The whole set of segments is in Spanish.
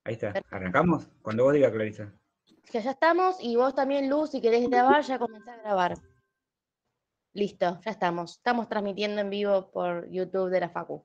Ahí está. ¿Arrancamos? Cuando vos digas, Clarisa. Que ya estamos, y vos también, Luz, si querés grabar, ya comenzá a grabar. Listo, ya estamos. Estamos transmitiendo en vivo por YouTube de la Facu.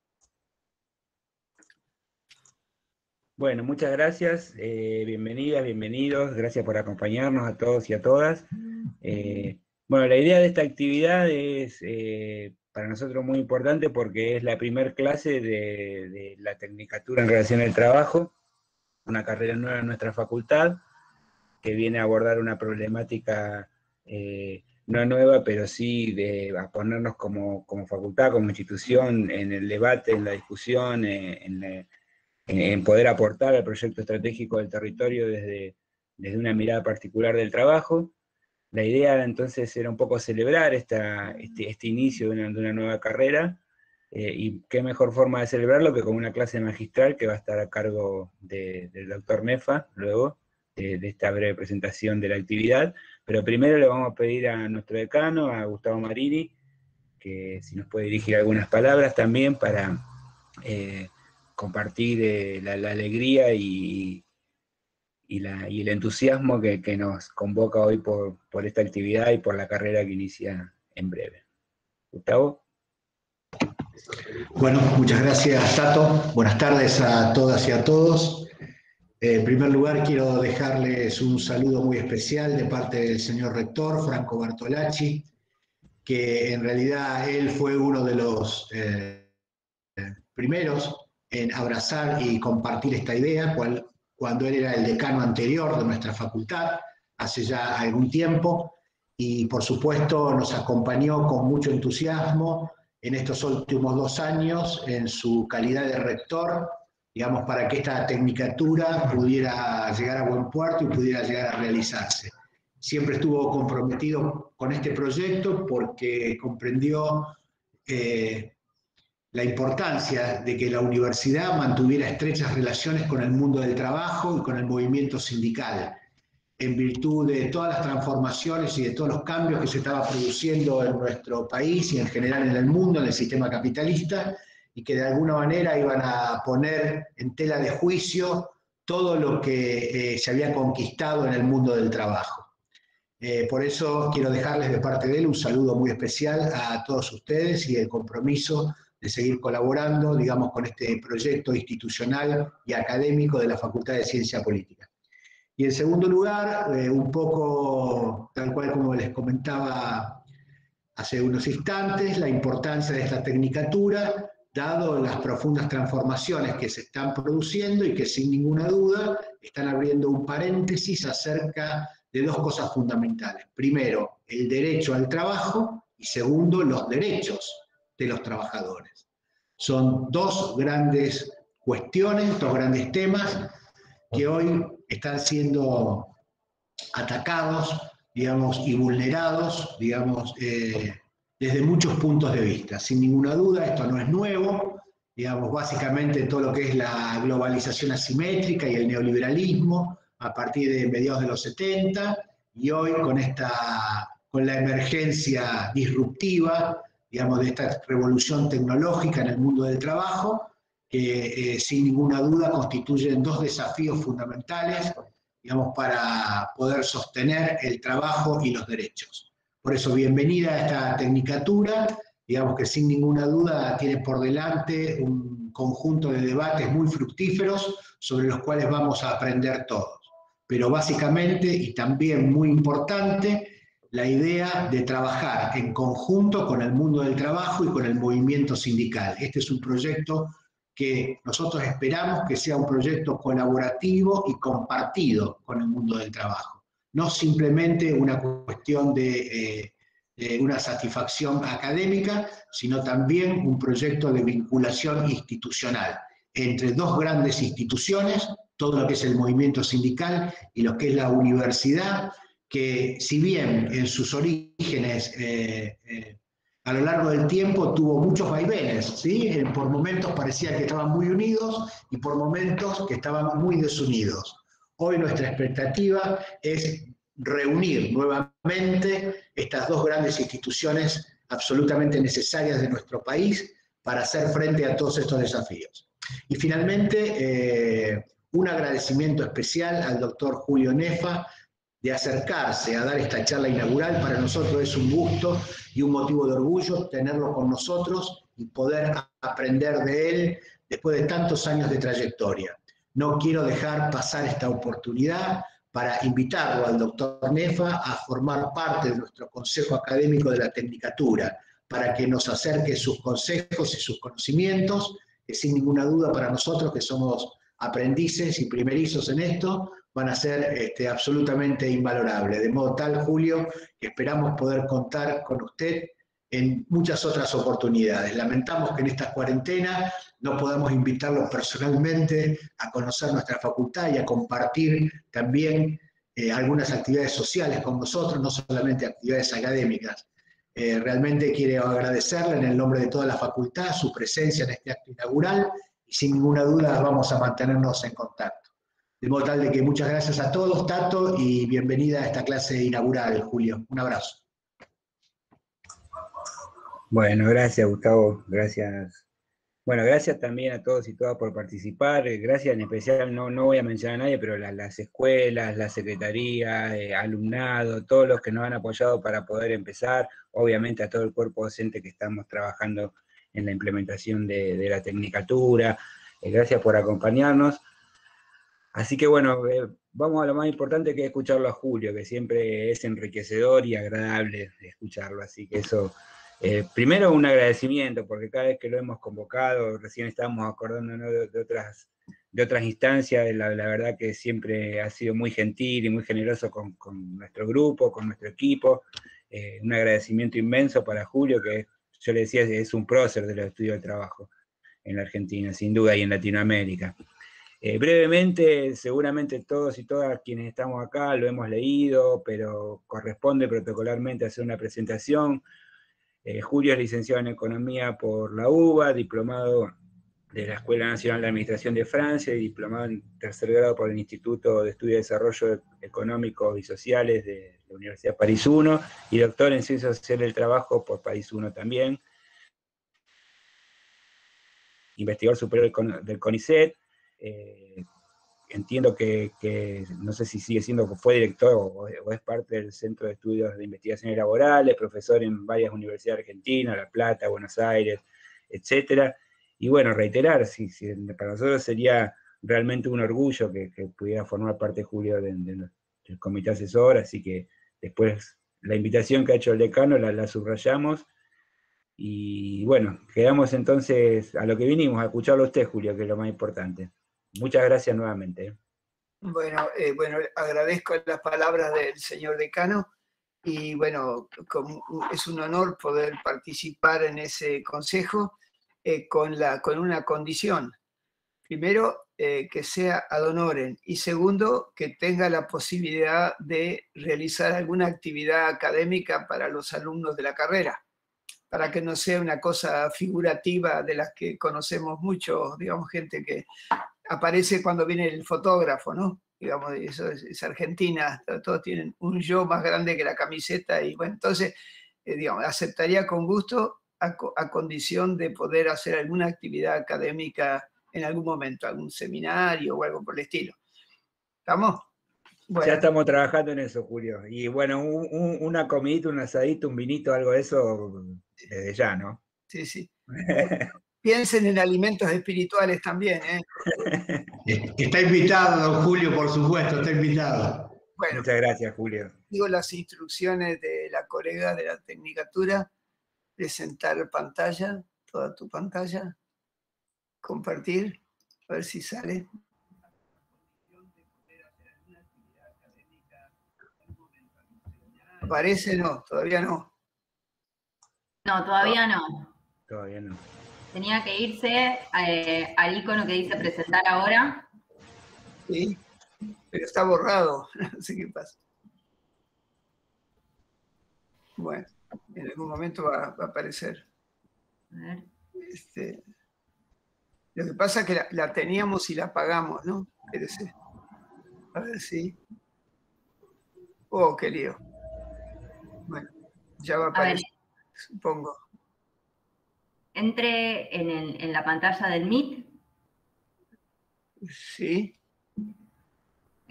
Bueno, muchas gracias. Bienvenidas, bienvenidos. Gracias por acompañarnos a todos y a todas. Bueno, la idea de esta actividad es para nosotros muy importante porque es la primer clase de la Tecnicatura en Relación al Trabajo, una carrera nueva en nuestra facultad, que viene a abordar una problemática no nueva, pero sí a ponernos como facultad, como institución, en el debate, en la discusión, en poder aportar al proyecto estratégico del territorio desde una mirada particular del trabajo. La idea entonces era un poco celebrar este inicio de una nueva carrera, y qué mejor forma de celebrarlo que con una clase magistral que va a estar a cargo del doctor Nefa, luego, de esta breve presentación de la actividad. Pero primero le vamos a pedir a nuestro decano, a Gustavo Marini, que si nos puede dirigir algunas palabras también para compartir la alegría y el entusiasmo que nos convoca hoy por esta actividad y por la carrera que inicia en breve. Gustavo. Bueno, muchas gracias, Tato. Buenas tardes a todas y a todos. En primer lugar, quiero dejarles un saludo muy especial de parte del señor rector, Franco Bartolacci, que en realidad él fue uno de los primeros en abrazar y compartir esta idea, cuando él era el decano anterior de nuestra facultad, hace ya algún tiempo, y por supuesto nos acompañó con mucho entusiasmo en estos últimos 2 años en su calidad de rector, digamos, para que esta tecnicatura pudiera llegar a buen puerto y pudiera llegar a realizarse. Siempre estuvo comprometido con este proyecto porque comprendió la importancia de que la universidad mantuviera estrechas relaciones con el mundo del trabajo y con el movimiento sindical, en virtud de todas las transformaciones y de todos los cambios que se estaba produciendo en nuestro país y en general en el mundo, en el sistema capitalista, y que de alguna manera iban a poner en tela de juicio todo lo que se había conquistado en el mundo del trabajo. Por eso quiero dejarles de parte de él un saludo muy especial a todos ustedes y el compromiso de seguir colaborando, digamos, con este proyecto institucional y académico de la Facultad de Ciencia Política. Y en segundo lugar, un poco tal cual como les comentaba hace unos instantes, la importancia de esta tecnicatura, dado las profundas transformaciones que se están produciendo y que sin ninguna duda están abriendo un paréntesis acerca de 2 cosas fundamentales. Primero, el derecho al trabajo, y segundo, los derechos de los trabajadores. Son 2 grandes cuestiones, 2 grandes temas que hoy están siendo atacados, digamos, y vulnerados, digamos, desde muchos puntos de vista. Sin ninguna duda, esto no es nuevo, digamos, básicamente todo lo que es la globalización asimétrica y el neoliberalismo a partir de mediados de los 70, y hoy con la emergencia disruptiva, digamos, de esta revolución tecnológica en el mundo del trabajo, que sin ninguna duda constituyen 2 desafíos fundamentales, digamos, para poder sostener el trabajo y los derechos. Por eso, bienvenida a esta tecnicatura, digamos que sin ninguna duda tiene por delante un conjunto de debates muy fructíferos sobre los cuales vamos a aprender todos. Pero básicamente, y también muy importante, la idea de trabajar en conjunto con el mundo del trabajo y con el movimiento sindical. Este es un proyecto que nosotros esperamos que sea un proyecto colaborativo y compartido con el mundo del trabajo. No simplemente una cuestión de una satisfacción académica, sino también un proyecto de vinculación institucional entre 2 grandes instituciones, todo lo que es el movimiento sindical y lo que es la universidad, que si bien en sus orígenes a lo largo del tiempo tuvo muchos vaivenes, ¿sí? Por momentos parecía que estaban muy unidos y por momentos que estaban muy desunidos. Hoy nuestra expectativa es reunir nuevamente estas 2 grandes instituciones absolutamente necesarias de nuestro país para hacer frente a todos estos desafíos. Y finalmente, un agradecimiento especial al doctor Julio Nefa de acercarse a dar esta charla inaugural. Para nosotros es un gusto y un motivo de orgullo tenerlo con nosotros y poder aprender de él después de tantos años de trayectoria. No quiero dejar pasar esta oportunidad para invitarlo al doctor Nefa a formar parte de nuestro Consejo Académico de la Tecnicatura, para que nos acerque sus consejos y sus conocimientos, que sin ninguna duda para nosotros que somos aprendices y primerizos en esto, van a ser absolutamente invalorables. De modo tal, Julio, que esperamos poder contar con usted en muchas otras oportunidades. Lamentamos que en esta cuarentena no podamos invitarlo personalmente a conocer nuestra facultad y a compartir también algunas actividades sociales con nosotros, no solamente actividades académicas. Realmente quiero agradecerle en el nombre de toda la facultad su presencia en este acto inaugural y sin ninguna duda vamos a mantenernos en contacto. De modo tal de que muchas gracias a todos, Tato, y bienvenida a esta clase inaugural, Julio. Un abrazo. Bueno, gracias, Gustavo, gracias. Bueno, gracias también a todos y todas por participar. Gracias en especial, no voy a mencionar a nadie, pero las escuelas, la secretaría, alumnado, todos los que nos han apoyado para poder empezar. Obviamente a todo el cuerpo docente que estamos trabajando en la implementación de la tecnicatura. Gracias por acompañarnos. Así que bueno, vamos a lo más importante, que es escucharlo a Julio, que siempre es enriquecedor y agradable escucharlo. Así que eso... primero un agradecimiento, porque cada vez que lo hemos convocado, recién estábamos acordándonos de otras instancias, la verdad que siempre ha sido muy gentil y muy generoso con nuestro grupo, con nuestro equipo. Un agradecimiento inmenso para Julio, que yo le decía, es un prócer de los estudios de trabajo en la Argentina, sin duda, y en Latinoamérica. Brevemente, seguramente todos y todas quienes estamos acá lo hemos leído, pero corresponde protocolarmente hacer una presentación. Julio es licenciado en Economía por la UBA, diplomado de la Escuela Nacional de Administración de Francia y diplomado en tercer grado por el Instituto de Estudio y Desarrollo Económicos y Sociales de la Universidad París I, y doctor en Ciencias Sociales del Trabajo por París I también. Investigador superior del CONICET. Entiendo que no sé si sigue siendo, fue director o es parte del Centro de Estudios de Investigaciones Laborales, profesor en varias universidades argentinas, La Plata, Buenos Aires, etcétera. Y bueno, reiterar, para nosotros sería realmente un orgullo que pudiera formar parte, Julio, del comité asesor, así que después la invitación que ha hecho el decano la subrayamos. Y bueno, quedamos entonces a lo que vinimos, a escucharlo a usted, Julio, que es lo más importante. Muchas gracias nuevamente. Bueno, agradezco las palabras del señor decano y bueno, es un honor poder participar en ese consejo con una condición. Primero, que sea ad honorem, y segundo, que tenga la posibilidad de realizar alguna actividad académica para los alumnos de la carrera, para que no sea una cosa figurativa de las que conocemos muchos, digamos, gente que aparece cuando viene el fotógrafo, ¿no? Digamos, eso es Argentina, todos tienen un yo más grande que la camiseta, y bueno, entonces, digamos, aceptaría con gusto a condición de poder hacer alguna actividad académica en algún momento, algún seminario o algo por el estilo. ¿Estamos? Bueno. Ya estamos trabajando en eso, Julio. Y bueno, una comidita, un asadito, un vinito, algo de eso, desde ya, ¿no? Sí, sí. Piensen en alimentos espirituales también, ¿eh? Está invitado, don Julio, por supuesto, está invitado. Bueno, muchas gracias, Julio. Digo las instrucciones de la colega de la Tecnicatura: presentar pantalla, toda tu pantalla, compartir, a ver si sale. ¿Aparece? No, todavía no. No, todavía no. Todavía no. Tenía que irse al icono que dice presentar ahora. Sí, pero está borrado, no sé qué pasa. Bueno, en algún momento va a aparecer. A ver. Lo que pasa es que la teníamos y la apagamos, ¿no? Espérese. A ver si. Oh, qué lío. Bueno, ya va a aparecer, supongo. Entre en la pantalla del Meet. Sí.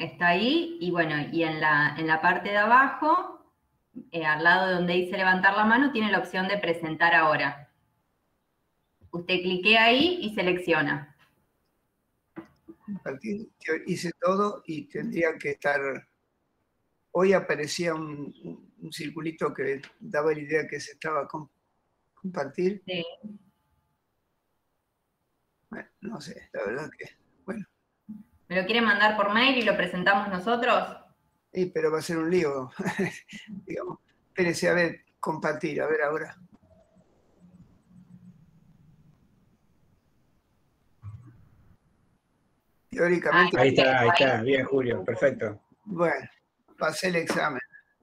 está ahí, y bueno, y en la parte de abajo, al lado de donde dice levantar la mano, tiene la opción de presentar ahora. Usted cliquea ahí y selecciona. Compartir. Yo hice todo y tendría que estar... Hoy aparecía un circulito que daba la idea que se estaba compartir. Sí. Bueno, no sé, la verdad que... Bueno. ¿Me lo quiere mandar por mail y lo presentamos nosotros? Sí, pero va a ser un lío. Digamos, espérese, a ver, compartir, a ver ahora. Teóricamente... Ahí está, bien, Julio, perfecto. Bueno, pasé el examen.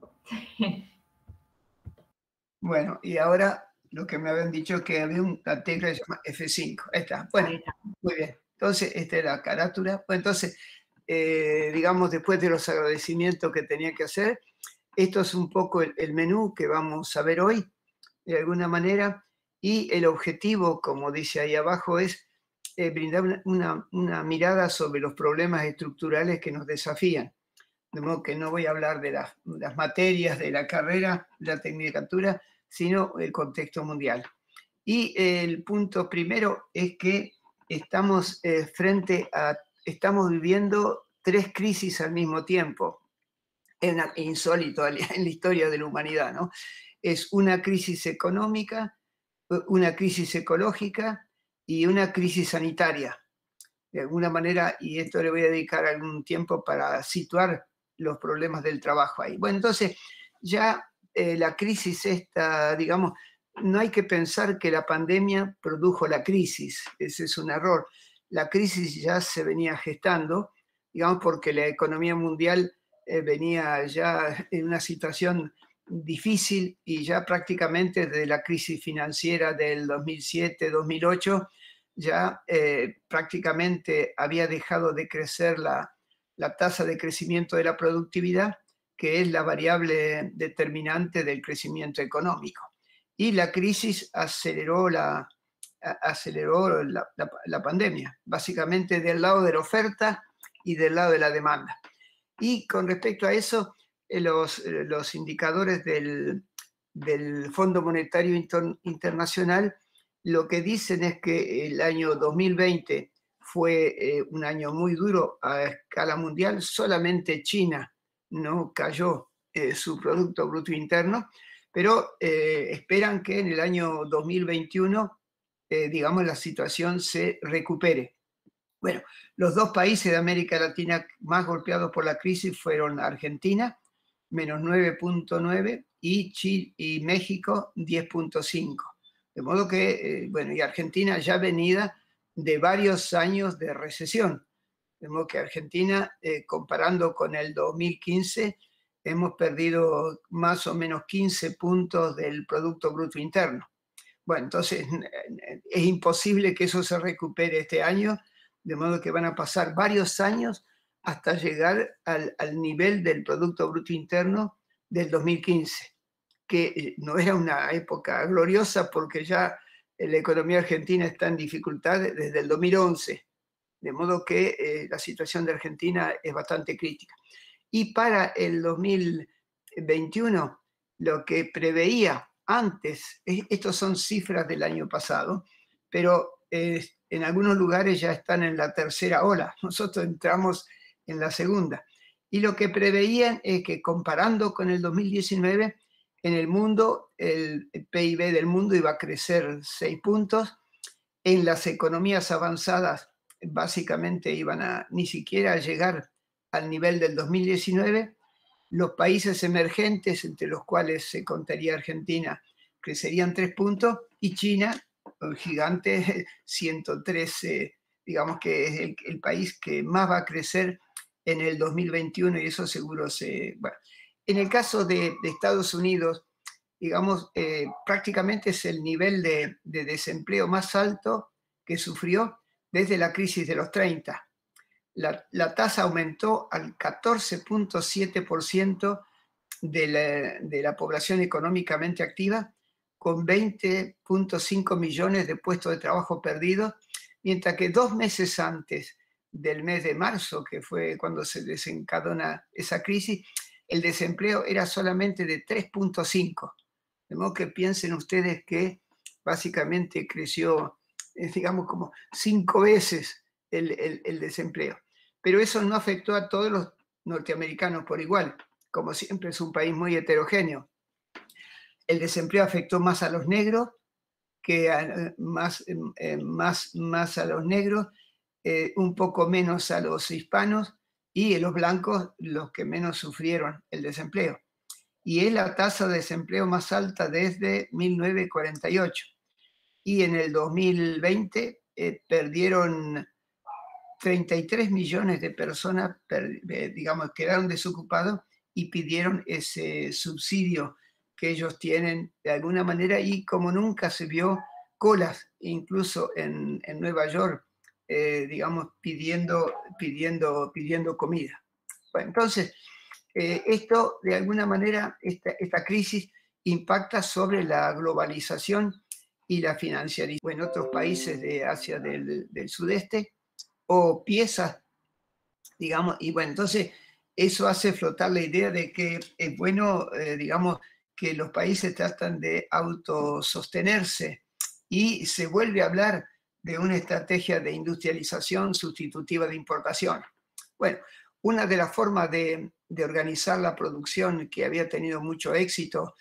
Bueno, y ahora lo que me habían dicho es que había una tecla que se llama F5. Ahí está. Bueno, muy bien. Entonces, esta es la carátula. Bueno, entonces, digamos, después de los agradecimientos que tenía que hacer, esto es un poco el menú que vamos a ver hoy, de alguna manera, y el objetivo, como dice ahí abajo, es brindar una mirada sobre los problemas estructurales que nos desafían. De modo que no voy a hablar de las materias de la carrera, de la tecnicatura, sino el contexto mundial. Y el punto primero es que estamos estamos viviendo 3 crisis al mismo tiempo. Es insólito en la historia de la humanidad, ¿no? Es una crisis económica, una crisis ecológica y una crisis sanitaria. De alguna manera, y esto le voy a dedicar algún tiempo para situar los problemas del trabajo ahí. Bueno, entonces ya la crisis esta, digamos, no hay que pensar que la pandemia produjo la crisis, ese es un error. La crisis ya se venía gestando, digamos, porque la economía mundial venía ya en una situación difícil y ya prácticamente desde la crisis financiera del 2007-2008 ya prácticamente había dejado de crecer la tasa de crecimiento de la productividad, que es la variable determinante del crecimiento económico. Y la crisis aceleró la pandemia, básicamente del lado de la oferta y del lado de la demanda. Y con respecto a eso, los indicadores del Fondo Monetario Internacional lo que dicen es que el año 2020 fue un año muy duro a escala mundial. Solamente China no cayó su Producto Bruto Interno, pero esperan que en el año 2021, digamos, la situación se recupere. Bueno, los 2 países de América Latina más golpeados por la crisis fueron Argentina, menos 9.9, y México, 10.5. De modo que, bueno, y Argentina ya venida de varios años de recesión. De modo que Argentina, comparando con el 2015, hemos perdido más o menos 15 puntos del Producto Bruto Interno. Bueno, entonces es imposible que eso se recupere este año, de modo que van a pasar varios años hasta llegar al nivel del Producto Bruto Interno del 2015. Que no era una época gloriosa porque ya la economía argentina está en dificultad desde el 2011, de modo que la situación de Argentina es bastante crítica. Y para el 2021, lo que preveía antes, estos son cifras del año pasado, pero en algunos lugares ya están en la tercera ola, nosotros entramos en la segunda. Y lo que preveían es que comparando con el 2019, en el mundo, el PIB del mundo iba a crecer 6 puntos. En las economías avanzadas, básicamente iban a ni siquiera llegar al nivel del 2019. Los países emergentes, entre los cuales se contaría Argentina, crecerían 3 puntos. Y China, el gigante, 113, digamos que es el país que más va a crecer en el 2021, y eso seguro se... Bueno, en el caso de Estados Unidos, digamos, prácticamente es el nivel de desempleo más alto que sufrió desde la crisis de los 30. La tasa aumentó al 14.7% de la población económicamente activa, con 20.5 millones de puestos de trabajo perdidos, mientras que 2 meses antes del mes de marzo, que fue cuando se desencadena esa crisis, el desempleo era solamente de 3.5. De modo que piensen ustedes que básicamente creció, digamos, como 5 veces el desempleo. Pero eso no afectó a todos los norteamericanos por igual. Como siempre, es un país muy heterogéneo. El desempleo afectó más a los negros, más a los negros, un poco menos a los hispanos, y los blancos los que menos sufrieron el desempleo. Y es la tasa de desempleo más alta desde 1948. Y en el 2020 perdieron 33 millones de personas, digamos, quedaron desocupados y pidieron ese subsidio que ellos tienen de alguna manera, y como nunca se vio colas, incluso en Nueva York, digamos, pidiendo comida. Bueno, entonces, esto de alguna manera, esta crisis impacta sobre la globalización y la financiarización en otros países de Asia del sudeste, o piezas, digamos, y bueno, entonces eso hace flotar la idea de que es bueno, digamos, que los países tratan de autosostenerse, y se vuelve a hablar de una estrategia de industrialización sustitutiva de importación. Bueno, una de las formas de organizar la producción que había tenido mucho éxito,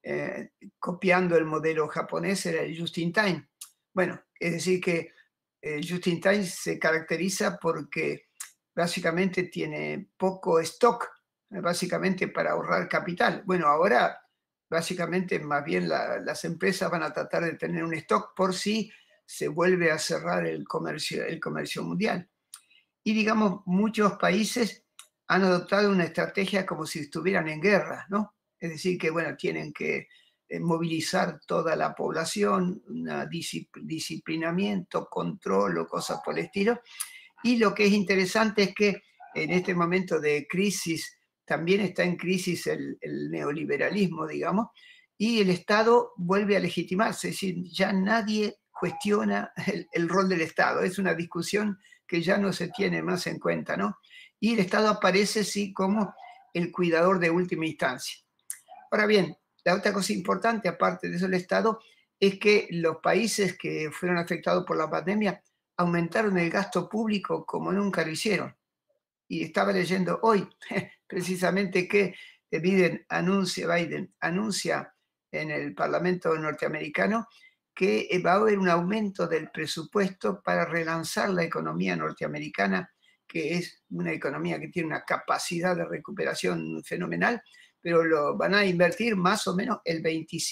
copiando el modelo japonés, era el just in time. Bueno, es decir que el just in time se caracteriza porque básicamente tiene poco stock, básicamente para ahorrar capital. Bueno, ahora básicamente más bien las empresas van a tratar de tener un stock por si se vuelve a cerrar el comercio mundial. Y digamos, muchos países han adoptado una estrategia como si estuvieran en guerra, ¿no? Es decir, que bueno, tienen que movilizar toda la población, un disciplinamiento, control o cosas por el estilo. Y lo que es interesante es que en este momento de crisis también está en crisis el neoliberalismo, digamos, y el Estado vuelve a legitimarse, es decir, ya nadie cuestiona el rol del Estado, es una discusión que ya no se tiene más en cuenta, ¿no? Y el Estado aparece, sí, como el cuidador de última instancia. Ahora bien, la otra cosa importante, aparte de eso del Estado, es que los países que fueron afectados por la pandemia aumentaron el gasto público como nunca lo hicieron. Y estaba leyendo hoy precisamente que Biden anuncia en el Parlamento norteamericano que va a haber un aumento del presupuesto para relanzar la economía norteamericana, que es una economía que tiene una capacidad de recuperación fenomenal, pero van a invertir más o menos el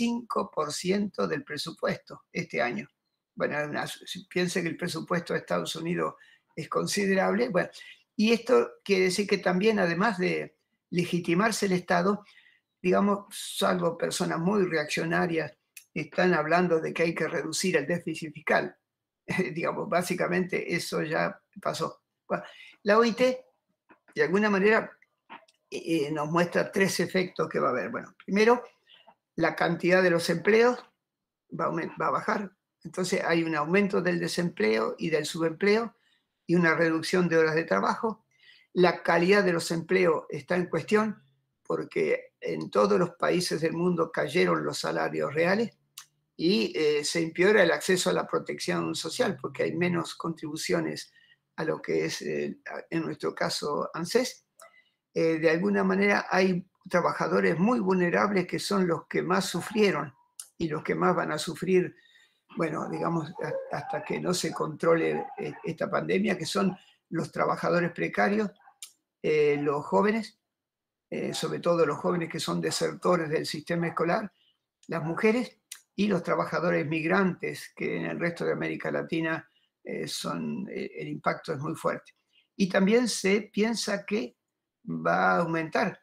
25% del presupuesto este año. Bueno, piense que el presupuesto de Estados Unidos es considerable. Bueno, y esto quiere decir que también, además de legitimarse el Estado, digamos, salvo personas muy reaccionarias, están hablando de que hay que reducir el déficit fiscal. Digamos, básicamente eso ya pasó. Bueno, la OIT, de alguna manera, nos muestra 3 efectos que va a haber. Bueno, primero, la cantidad de los empleos va a bajar. Entonces hay un aumento del desempleo y del subempleo y una reducción de horas de trabajo. La calidad de los empleos está en cuestión porque en todos los países del mundo cayeron los salarios reales y se empeora el acceso a la protección social porque hay menos contribuciones a lo que es, en nuestro caso, ANSES. De alguna manera hay trabajadores muy vulnerables que son los que más sufrieron y los que más van a sufrir, bueno, digamos, hasta que no se controle esta pandemia, que son los trabajadores precarios, los jóvenes, sobre todo los jóvenes que son desertores del sistema escolar, las mujeres y los trabajadores migrantes, que en el resto de América Latina el impacto es muy fuerte. Y también se piensa que va a aumentar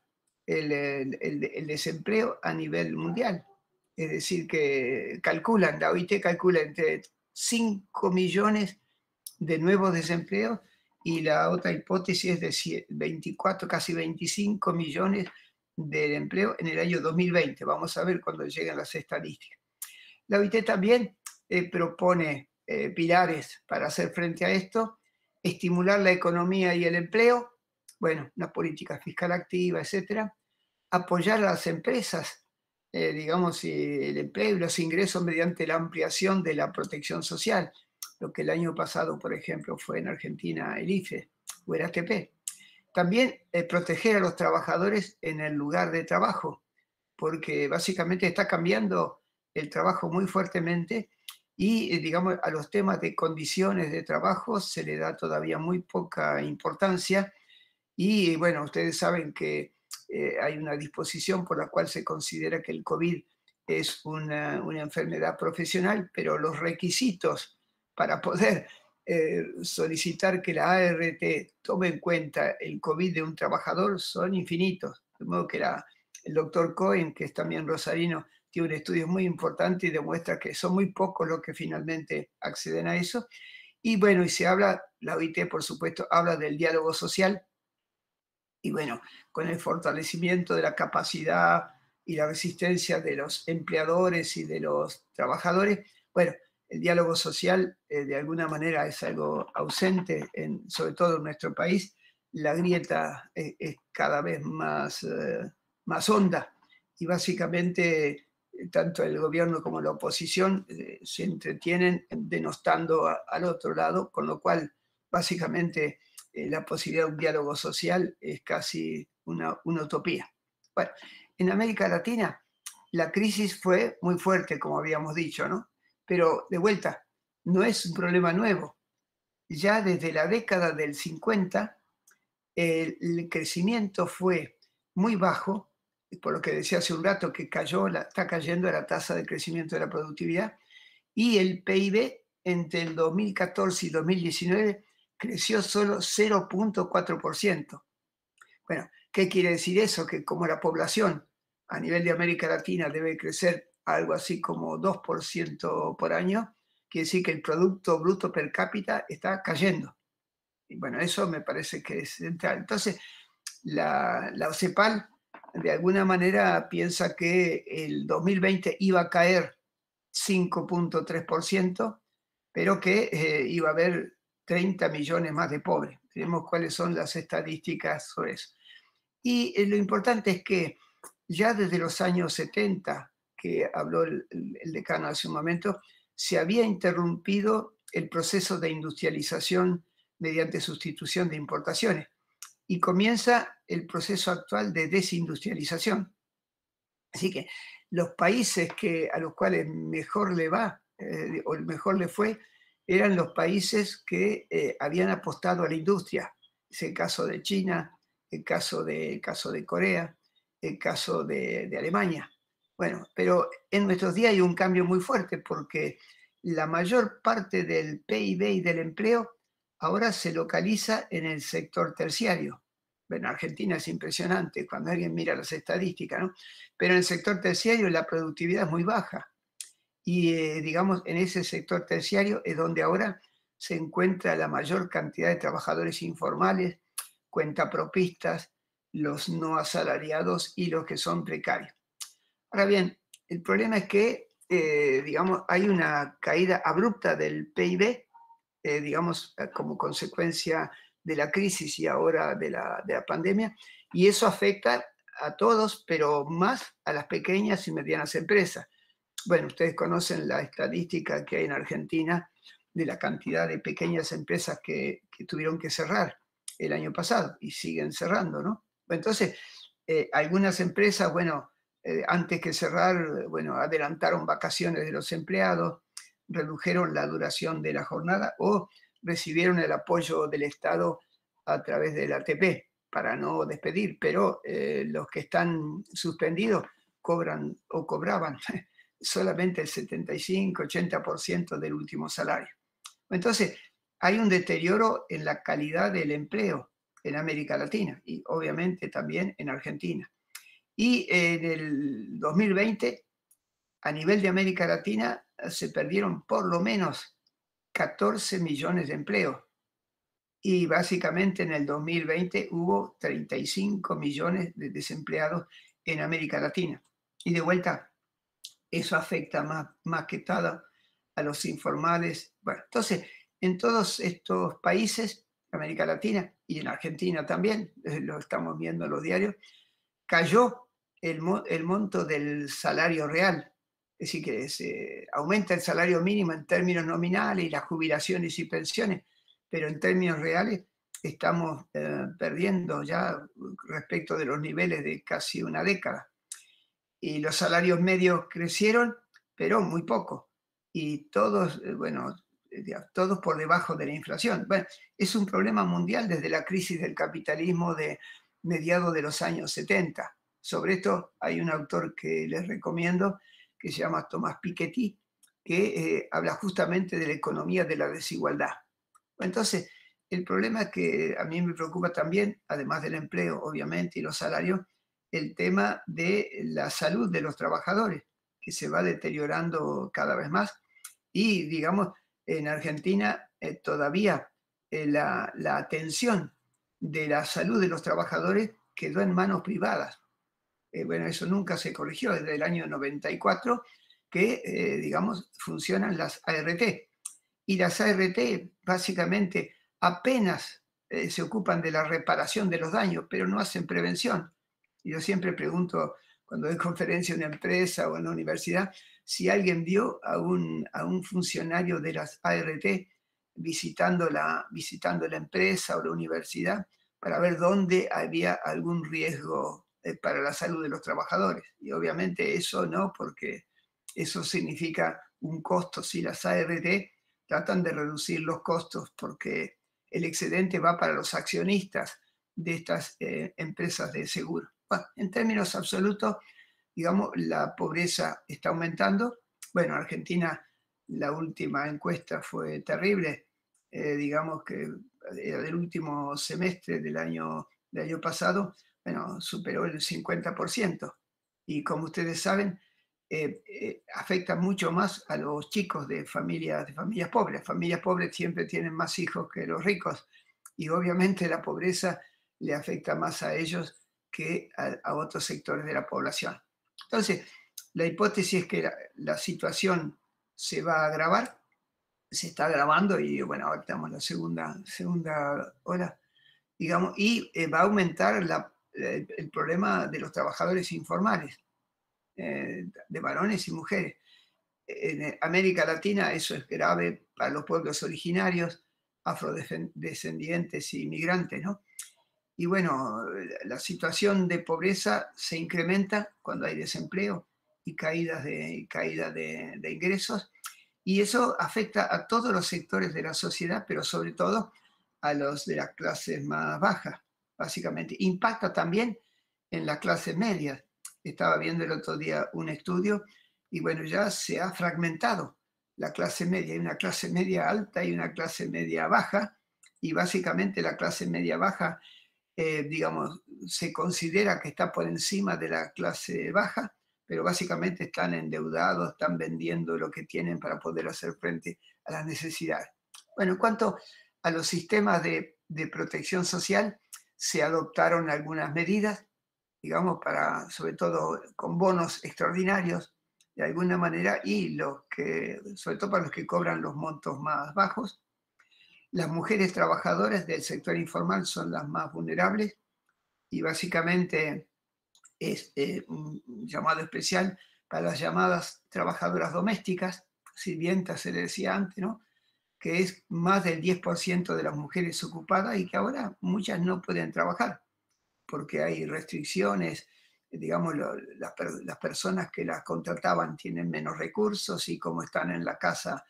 el desempleo a nivel mundial. Es decir, que la OIT calcula entre 5 millones de nuevos desempleos y la otra hipótesis es de 24, casi 25 millones de empleo en el año 2020. Vamos a ver cuando lleguen las estadísticas. La OIT también propone pilares para hacer frente a esto estimular la economía y el empleo, bueno, una política fiscal activa, etcétera, apoyar a las empresas, digamos, el empleo y los ingresos mediante la ampliación de la protección social, lo que el año pasado, por ejemplo, fue en Argentina el IFE o el ATP. También proteger a los trabajadores en el lugar de trabajo, porque básicamente está cambiando el trabajo muy fuertemente y, digamos, a los temas de condiciones de trabajo se le da todavía muy poca importancia. Y bueno, ustedes saben que hay una disposición por la cual se considera que el COVID es una enfermedad profesional, pero los requisitos para poder solicitar que la ART tome en cuenta el COVID de un trabajador son infinitos. De modo que el doctor Cohen, que es también rosarino, tiene un estudio muy importante y demuestra que son muy pocos los que finalmente acceden a eso. Y bueno, y se habla, la OIT por supuesto, habla del diálogo social. Y bueno, con el fortalecimiento de la capacidad y la resistencia de los empleadores y de los trabajadores, bueno, el diálogo social de alguna manera es algo ausente, sobre todo en nuestro país. La grieta es cada vez más honda y básicamente tanto el gobierno como la oposición se entretienen denostando al otro lado, con lo cual básicamente la posibilidad de un diálogo social es casi una utopía. Bueno, en América Latina la crisis fue muy fuerte, como habíamos dicho, ¿no? Pero de vuelta, no es un problema nuevo. Ya desde la década del 50, el crecimiento fue muy bajo, por lo que decía hace un rato que está cayendo la tasa de crecimiento de la productividad, y el PIB entre el 2014 y 2019 creció solo 0.4%. Bueno, ¿qué quiere decir eso? Que como la población a nivel de América Latina debe crecer algo así como 2% por año, quiere decir que el Producto Bruto Per Cápita está cayendo. Y bueno, eso me parece que es central. Entonces, la OCEPAL de alguna manera piensa que el 2020 iba a caer 5.3%, pero que iba a haber 30 millones más de pobres. Veremos cuáles son las estadísticas sobre eso. Y lo importante es que ya desde los años 70, que habló el decano hace un momento, se había interrumpido el proceso de industrialización mediante sustitución de importaciones y comienza el proceso actual de desindustrialización. Así que los países a los cuales mejor le va o mejor le fue eran los países que habían apostado a la industria. Es el caso de China, el caso de Corea, el caso de Alemania. Bueno, pero en nuestros días hay un cambio muy fuerte porque la mayor parte del PIB y del empleo ahora se localiza en el sector terciario. En Argentina es impresionante cuando alguien mira las estadísticas, ¿no? Pero en el sector terciario la productividad es muy baja. Y digamos, en ese sector terciario es donde ahora se encuentra la mayor cantidad de trabajadores informales, cuentapropistas, los no asalariados y los que son precarios. Ahora bien, el problema es que, digamos, hay una caída abrupta del PIB, digamos, como consecuencia de la crisis y ahora de la pandemia, y eso afecta a todos, pero más a las pequeñas y medianas empresas. Bueno, ustedes conocen la estadística que hay en Argentina de la cantidad de pequeñas empresas que tuvieron que cerrar el año pasado y siguen cerrando, ¿no? Entonces, algunas empresas, bueno, antes que cerrar, bueno, adelantaron vacaciones de los empleados, redujeron la duración de la jornada o recibieron el apoyo del Estado a través del ATP para no despedir, pero los que están suspendidos cobran o cobraban solamente el 75-80% del último salario. Entonces, hay un deterioro en la calidad del empleo en América Latina y obviamente también en Argentina. Y en el 2020, a nivel de América Latina, se perdieron por lo menos 14 millones de empleos. Y básicamente en el 2020 hubo 35 millones de desempleados en América Latina. Y de vuelta, eso afecta más que todo a los informales. Bueno, entonces, en todos estos países América Latina y en Argentina también, lo estamos viendo en los diarios, cayó el monto del salario real. Es decir, que se aumenta el salario mínimo en términos nominales y las jubilaciones y pensiones, pero en términos reales estamos perdiendo ya respecto de los niveles de casi una década. Y los salarios medios crecieron, pero muy poco. Y todos, bueno, todos por debajo de la inflación. Bueno, es un problema mundial desde la crisis del capitalismo de mediados de los años 70. Sobre esto hay un autor que les recomiendo, que se llama Thomas Piketty, que habla justamente de la economía de la desigualdad. Entonces, el problema que a mí me preocupa también, además del empleo, obviamente, y los salarios, el tema de la salud de los trabajadores, que se va deteriorando cada vez más. Y, digamos, en Argentina todavía la atención de la salud de los trabajadores quedó en manos privadas. Bueno, eso nunca se corrigió desde el año 94, que, digamos, funcionan las ART. Y las ART básicamente apenas se ocupan de la reparación de los daños, pero no hacen prevención. Y yo siempre pregunto, cuando doy conferencia en una empresa o en una universidad, si alguien vio a un funcionario de las ART visitando la empresa o la universidad para ver dónde había algún riesgo para la salud de los trabajadores. Y obviamente eso no, porque eso significa un costo. Si las ART tratan de reducir los costos porque el excedente va para los accionistas de estas empresas de seguro. Bueno, en términos absolutos, digamos, la pobreza está aumentando. Bueno, Argentina, la última encuesta fue terrible. Digamos que era del último semestre del año pasado, bueno, superó el 50%. Y como ustedes saben, afecta mucho más a los chicos de familias pobres. Familias pobres siempre tienen más hijos que los ricos. Y obviamente la pobreza le afecta más a ellos que a otros sectores de la población. Entonces, la hipótesis es que la situación se va a agravar, se está agravando y bueno, ahora estamos en la segunda ola, digamos, y va a aumentar el problema de los trabajadores informales, de varones y mujeres. En América Latina eso es grave para los pueblos originarios, afrodescendientes y migrantes, ¿no? Y bueno, la situación de pobreza se incrementa cuando hay desempleo y caída de ingresos, y eso afecta a todos los sectores de la sociedad, pero sobre todo a los de las clases más bajas, básicamente. Impacta también en las clases medias. Estaba viendo el otro día un estudio y bueno, ya se ha fragmentado la clase media. Hay una clase media alta y una clase media baja, y básicamente la clase media baja digamos, se considera que está por encima de la clase baja, pero básicamente están endeudados, están vendiendo lo que tienen para poder hacer frente a las necesidades. Bueno, en cuanto a los sistemas de protección social, se adoptaron algunas medidas, digamos, sobre todo con bonos extraordinarios, de alguna manera, y sobre todo para los que cobran los montos más bajos. Las mujeres trabajadoras del sector informal son las más vulnerables y básicamente es un llamado especial para las llamadas trabajadoras domésticas, sirvientas se le decía antes, ¿no? Que es más del 10% de las mujeres ocupadas y que ahora muchas no pueden trabajar porque hay restricciones, digamos, las personas que las contrataban tienen menos recursos y como están en la casa,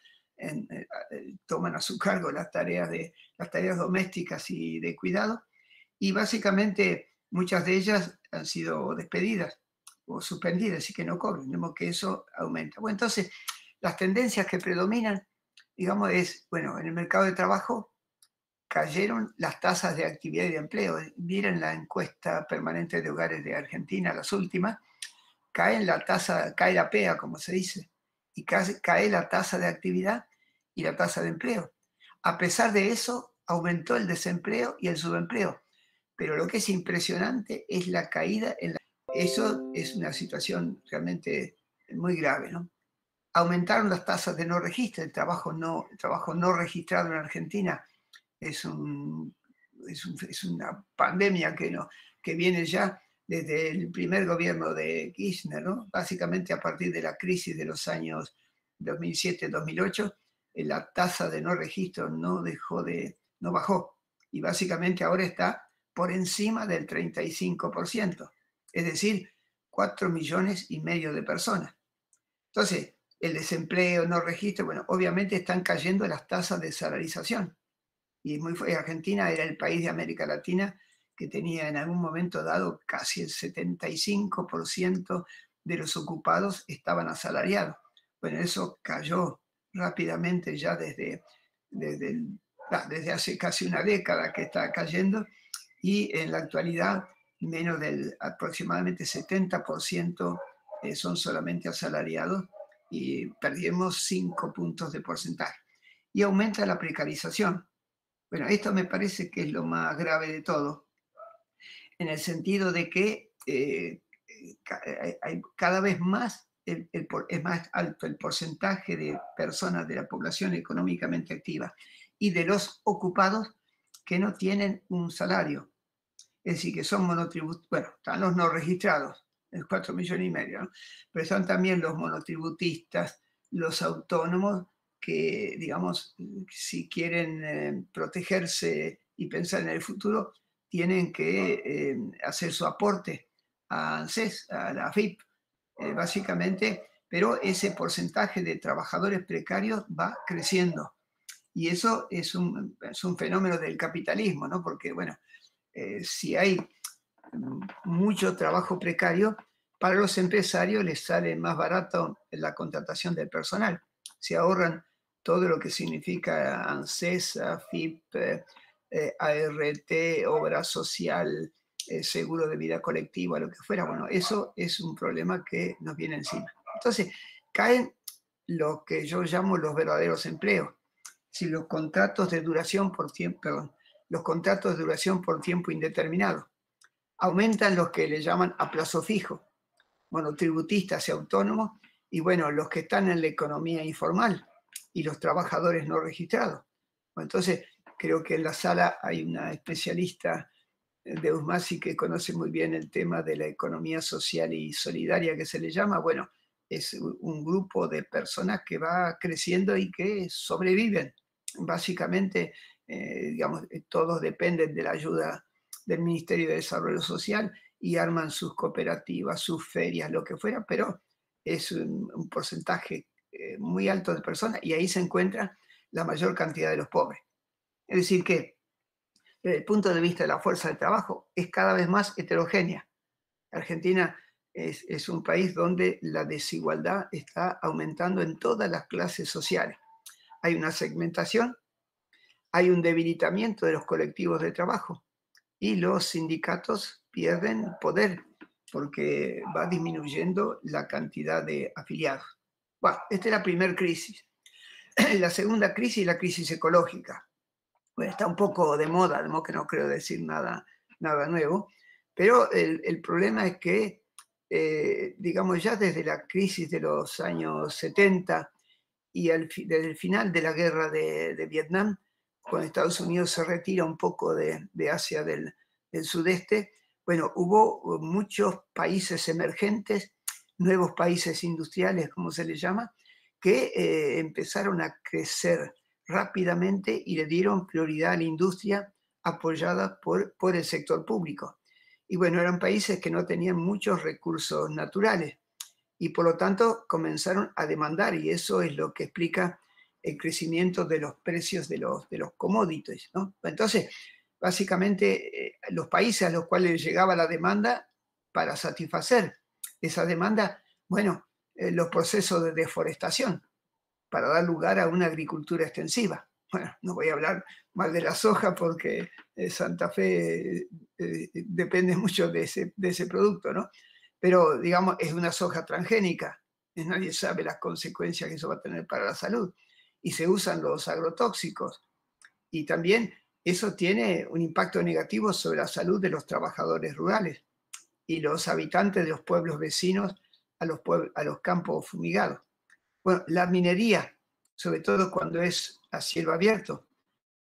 toman a su cargo las tareas domésticas y de cuidado, y básicamente muchas de ellas han sido despedidas o suspendidas y que no cobran, vemos que eso aumenta. Bueno, entonces, las tendencias que predominan, digamos, bueno, en el mercado de trabajo cayeron las tasas de actividad y de empleo. Miren la encuesta permanente de hogares de Argentina, las últimas, cae la PEA, como se dice, y cae la tasa de actividad y la tasa de empleo. A pesar de eso, aumentó el desempleo y el subempleo. Pero lo que es impresionante es la caída Eso es una situación realmente muy grave, ¿no? Aumentaron las tasas de no registro, el trabajo no registrado en Argentina es una pandemia que viene ya desde el primer gobierno de Kirchner, ¿no? Básicamente a partir de la crisis de los años 2007-2008, la tasa de no registro no bajó, y básicamente ahora está por encima del 35%, es decir, 4,5 millones de personas. Entonces, el desempleo, no registro, bueno, obviamente están cayendo las tasas de salarización. Y Argentina era el país de América Latina que tenía en algún momento dado casi el 75% de los ocupados estaban asalariados. Bueno, eso cayó rápidamente ya desde hace casi una década que está cayendo, y en la actualidad menos del aproximadamente 70% son solamente asalariados, y perdimos 5 puntos de porcentaje. Y aumenta la precarización. Bueno, esto me parece que es lo más grave de todo, en el sentido de que hay cada vez más, es más alto el porcentaje de personas de la población económicamente activa y de los ocupados que no tienen un salario. Es decir, que son monotributistas. Bueno, están los no registrados, es 4,5 millones, ¿no? Pero están también los monotributistas, los autónomos, que, digamos, si quieren protegerse y pensar en el futuro, tienen que hacer su aporte a ANSES, a la AFIP, básicamente, pero ese porcentaje de trabajadores precarios va creciendo. Y eso es un fenómeno del capitalismo, ¿no? Porque, bueno, si hay mucho trabajo precario, para los empresarios les sale más barato la contratación del personal. Se ahorran todo lo que significa ANSES, AFIP, ART, obra social, seguro de vida colectiva, lo que fuera. Bueno, eso es un problema que nos viene encima. Entonces, caen lo que yo llamo los verdaderos empleos. Si los contratos de duración por tiempo, los contratos de duración por tiempo indeterminado. Aumentan los que le llaman a plazo fijo, monotributistas y autónomos, y bueno, los que están en la economía informal y los trabajadores no registrados. Bueno, entonces, creo que en la sala hay una especialista de Usmasi que conoce muy bien el tema de la economía social y solidaria, que se le llama. Bueno, es un grupo de personas que va creciendo y que sobreviven. Básicamente, digamos, todos dependen de la ayuda del Ministerio de Desarrollo Social y arman sus cooperativas, sus ferias, lo que fuera, pero es un porcentaje muy alto de personas, y ahí se encuentra la mayor cantidad de los pobres. Es decir que, desde el punto de vista de la fuerza de trabajo, es cada vez más heterogénea. Argentina es un país donde la desigualdad está aumentando en todas las clases sociales. Hay una segmentación, hay un debilitamiento de los colectivos de trabajo, y los sindicatos pierden poder porque va disminuyendo la cantidad de afiliados. Bueno, esta es la primera crisis. La segunda crisis, la crisis ecológica. Bueno, está un poco de moda, de modo que no creo decir nada nuevo, pero el problema es que, digamos, ya desde la crisis de los años 70 y desde el final de la guerra de Vietnam, cuando Estados Unidos se retira un poco de Asia del sudeste, bueno, hubo muchos países emergentes, nuevos países industriales, como se les llama, que empezaron a crecer rápidamente y le dieron prioridad a la industria apoyada por el sector público. Y bueno, eran países que no tenían muchos recursos naturales y por lo tanto comenzaron a demandar, y eso es lo que explica el crecimiento de los precios de los commodities, ¿no? Entonces, básicamente, los países a los cuales llegaba la demanda, para satisfacer esa demanda, bueno, los procesos de deforestación, para dar lugar a una agricultura extensiva. Bueno, no voy a hablar mal de la soja porque Santa Fe depende mucho de ese producto, ¿no? Pero, digamos, es una soja transgénica. Nadie sabe las consecuencias que eso va a tener para la salud. Y se usan los agrotóxicos. Y también eso tiene un impacto negativo sobre la salud de los trabajadores rurales y los habitantes de los pueblos vecinos a los campos fumigados. Bueno, la minería, sobre todo cuando es a cielo abierto,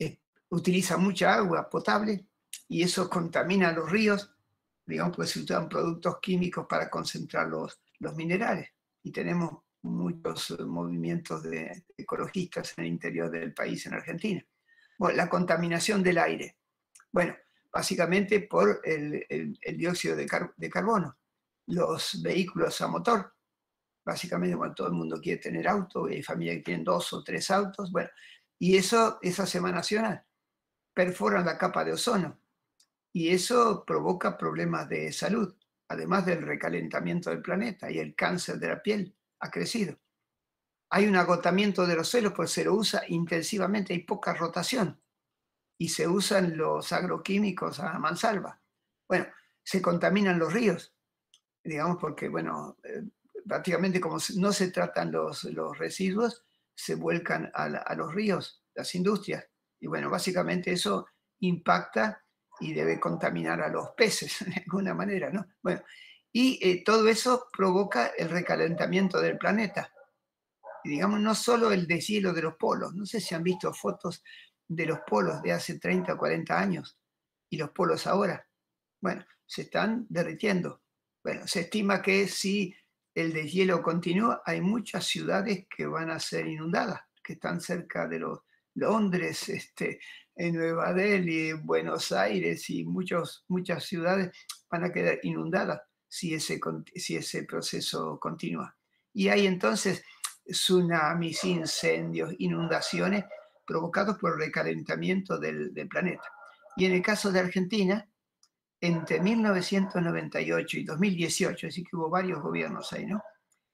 utiliza mucha agua potable y eso contamina los ríos, digamos, pues se usan productos químicos para concentrar los minerales. Y tenemos muchos movimientos de ecologistas en el interior del país, en Argentina. Bueno, la contaminación del aire. Bueno, básicamente por el dióxido de carbono. Los vehículos a motor, básicamente cuando todo el mundo quiere tener auto, hay familias que tienen 2 o 3 autos, bueno, y esas emanaciones perforan la capa de ozono y eso provoca problemas de salud, además del recalentamiento del planeta, y el cáncer de la piel ha crecido. Hay un agotamiento de los suelos porque se lo usa intensivamente, hay poca rotación y se usan los agroquímicos a mansalva. Bueno, se contaminan los ríos, digamos, porque, bueno, prácticamente como no se tratan los residuos, se vuelcan a los ríos, las industrias. Y bueno, básicamente eso impacta y debe contaminar a los peces de alguna manera, ¿no? Bueno, y todo eso provoca el recalentamiento del planeta. Y digamos, no solo el deshielo de los polos, no sé si han visto fotos de los polos de hace 30 o 40 años y los polos ahora. Bueno, se están derritiendo. Bueno, se estima que si el deshielo continúa, hay muchas ciudades que van a ser inundadas, que están cerca de Londres, en Nueva Delhi, Buenos Aires y muchas ciudades van a quedar inundadas si ese proceso continúa. Y hay entonces tsunamis, incendios, inundaciones provocados por el recalentamiento del planeta. Y en el caso de Argentina, entre 1998 y 2018, así que hubo varios gobiernos ahí, ¿no?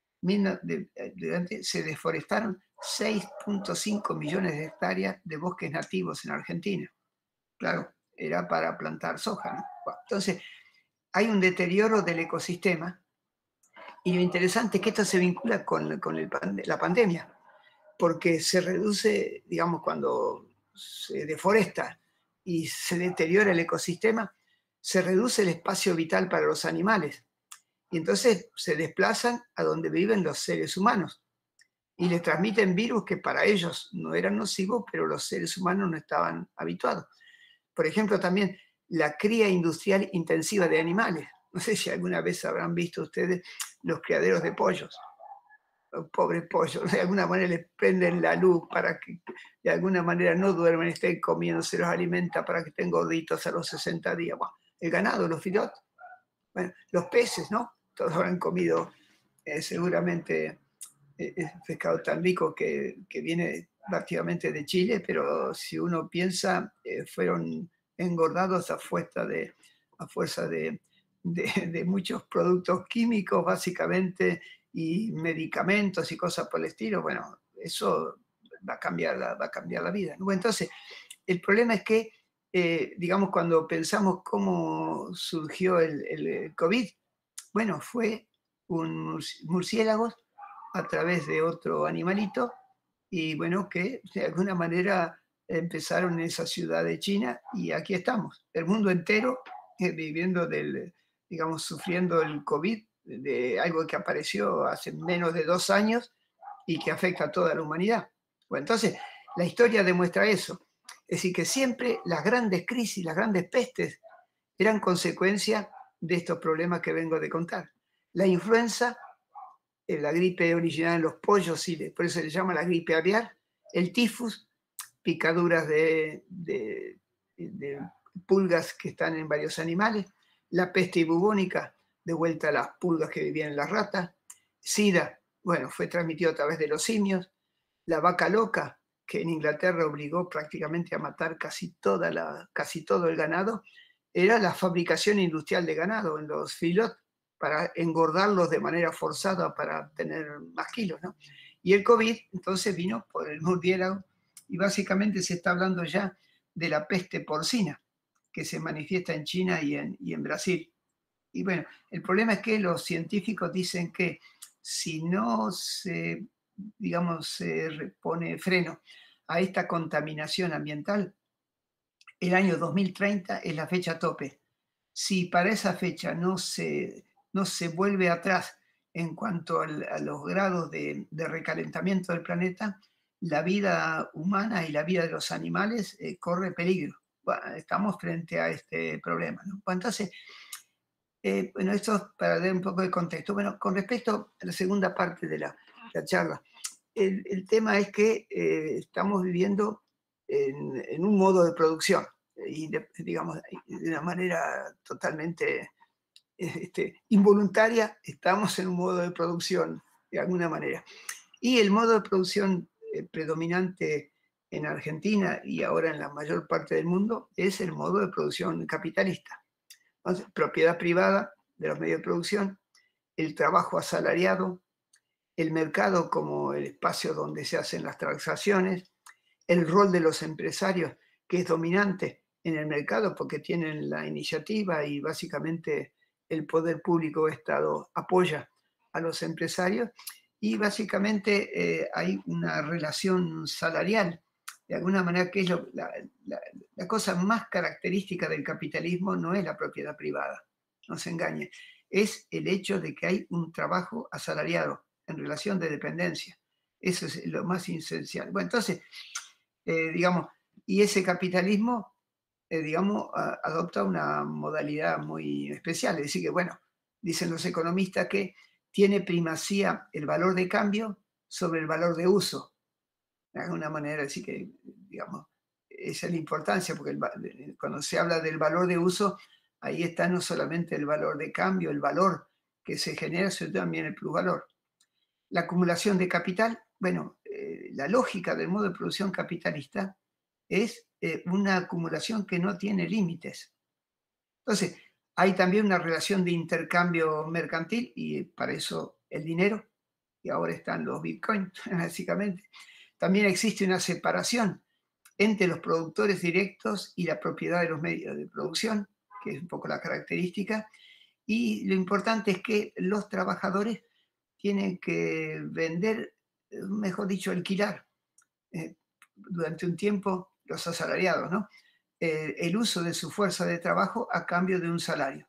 Se deforestaron 6.5 millones de hectáreas de bosques nativos en Argentina. Claro, era para plantar soja, ¿no? Bueno, entonces, hay un deterioro del ecosistema y lo interesante es que esto se vincula con la pandemia, porque se reduce, digamos, cuando se deforesta y se deteriora el ecosistema, se reduce el espacio vital para los animales. Y entonces se desplazan a donde viven los seres humanos y les transmiten virus que para ellos no eran nocivos, pero los seres humanos no estaban habituados. Por ejemplo, también la cría industrial intensiva de animales. No sé si alguna vez habrán visto ustedes los criaderos de pollos. Los pobres pollos, de alguna manera les prenden la luz para que de alguna manera no duermen, estén comiendo, se los alimenta para que estén gorditos a los 60 días. Bueno, el ganado, los filhotes, bueno, los peces, ¿no? Todos habrán comido seguramente pescado tan rico que viene prácticamente de Chile, pero si uno piensa, fueron engordados a fuerza de muchos productos químicos, básicamente, y medicamentos y cosas por el estilo. Bueno, eso va a cambiar la vida, ¿no? Entonces, el problema es que, digamos, cuando pensamos cómo surgió el COVID, bueno, fue un murciélago a través de otro animalito y bueno, que de alguna manera empezaron en esa ciudad de China y aquí estamos, el mundo entero viviendo digamos, sufriendo el COVID, de algo que apareció hace menos de 2 años y que afecta a toda la humanidad. Bueno, entonces, la historia demuestra eso. Es decir, que siempre las grandes crisis, las grandes pestes, eran consecuencia de estos problemas que vengo de contar. La influenza, la gripe original en los pollos, por eso se le llama la gripe aviar, el tifus, picaduras de pulgas que están en varios animales, la peste bubónica, de vuelta a las pulgas que vivían en las ratas, SIDA, bueno, fue transmitido a través de los simios, la vaca loca, que en Inglaterra obligó prácticamente a matar casi todo el ganado, era la fabricación industrial de ganado en los feedlots para engordarlos de manera forzada para tener más kilos, ¿no? Y el COVID entonces vino por el murciélago y básicamente se está hablando ya de la peste porcina que se manifiesta en China y en Brasil. Y bueno, el problema es que los científicos dicen que si no se, digamos, se pone freno a esta contaminación ambiental, el año 2030 es la fecha tope. Si para esa fecha no se vuelve atrás en cuanto a los grados de recalentamiento del planeta, la vida humana y la vida de los animales corre peligro. Bueno, estamos frente a este problema, ¿no? Bueno, entonces, bueno, esto es para dar un poco de contexto. Bueno, con respecto a la segunda parte de la charla, el tema es que estamos viviendo en un modo de producción, y digamos, de una manera totalmente involuntaria, estamos en un modo de producción, de alguna manera. Y el modo de producción predominante en Argentina y ahora en la mayor parte del mundo es el modo de producción capitalista. Entonces, propiedad privada de los medios de producción, el trabajo asalariado, el mercado como el espacio donde se hacen las transacciones, el rol de los empresarios, que es dominante en el mercado porque tienen la iniciativa y básicamente el poder público o Estado apoya a los empresarios, y básicamente hay una relación salarial, de alguna manera, que es la cosa más característica del capitalismo. No es la propiedad privada, no se engañe, es el hecho de que hay un trabajo asalariado en relación de dependencia. Eso es lo más esencial. Bueno, entonces, digamos, y ese capitalismo, digamos, adopta una modalidad muy especial. Es decir, que, bueno, dicen los economistas que tiene primacía el valor de cambio sobre el valor de uso. De alguna manera, decir que, digamos, esa es la importancia, porque cuando se habla del valor de uso, ahí está no solamente el valor de cambio, el valor que se genera, sino también el plusvalor. La acumulación de capital, bueno, la lógica del modo de producción capitalista es una acumulación que no tiene límites. Entonces, hay también una relación de intercambio mercantil, y para eso el dinero, y ahora están los bitcoins, básicamente. También existe una separación entre los productores directos y la propiedad de los medios de producción, que es un poco la característica, y lo importante es que los trabajadores tienen que vender, mejor dicho, alquilar durante un tiempo los asalariados, ¿no? El uso de su fuerza de trabajo a cambio de un salario.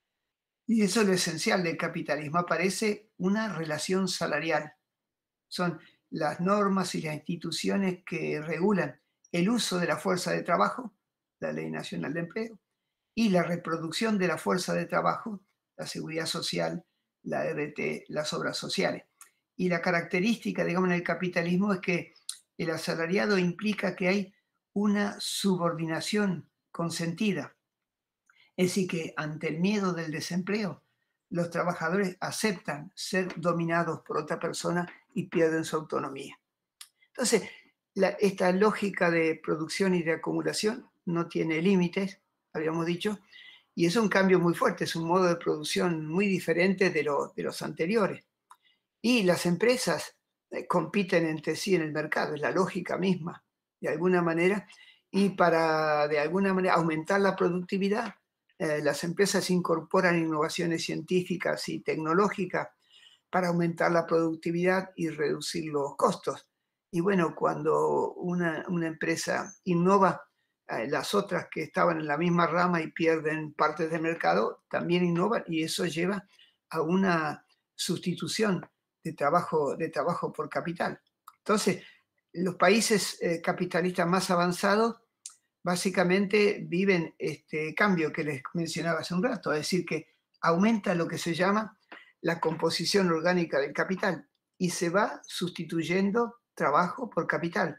Y eso es lo esencial del capitalismo. Aparece una relación salarial. Son las normas y las instituciones que regulan el uso de la fuerza de trabajo, la Ley Nacional de Empleo, y la reproducción de la fuerza de trabajo, la seguridad social, la RT, las obras sociales. Y la característica, digamos, en el capitalismo es que el asalariado implica que hay una subordinación consentida. Es decir, que ante el miedo del desempleo, los trabajadores aceptan ser dominados por otra persona y pierden su autonomía. Entonces, esta lógica de producción y de acumulación no tiene límites, habíamos dicho, y es un cambio muy fuerte, es un modo de producción muy diferente de los anteriores. Y las empresas compiten entre sí en el mercado, es la lógica misma, de alguna manera, y para, de alguna manera, aumentar la productividad, las empresas incorporan innovaciones científicas y tecnológicas para aumentar la productividad y reducir los costos. Y bueno, cuando una empresa innova, las otras que estaban en la misma rama y pierden partes del mercado también innovan, y eso lleva a una sustitución de trabajo por capital. Entonces, los países capitalistas más avanzados básicamente viven este cambio que les mencionaba hace un rato, es decir, que aumenta lo que se llama la composición orgánica del capital y se va sustituyendo trabajo por capital.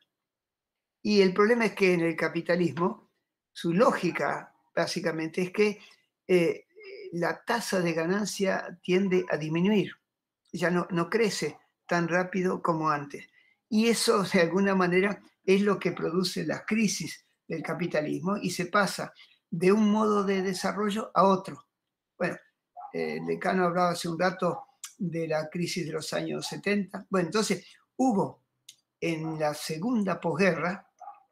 Y el problema es que en el capitalismo, su lógica básicamente es que la tasa de ganancia tiende a disminuir, ya no crece tan rápido como antes. Y eso, de alguna manera, es lo que produce las crisis del capitalismo y se pasa de un modo de desarrollo a otro. Bueno, el decano hablaba hace un rato de la crisis de los años 70. Bueno, entonces hubo en la segunda posguerra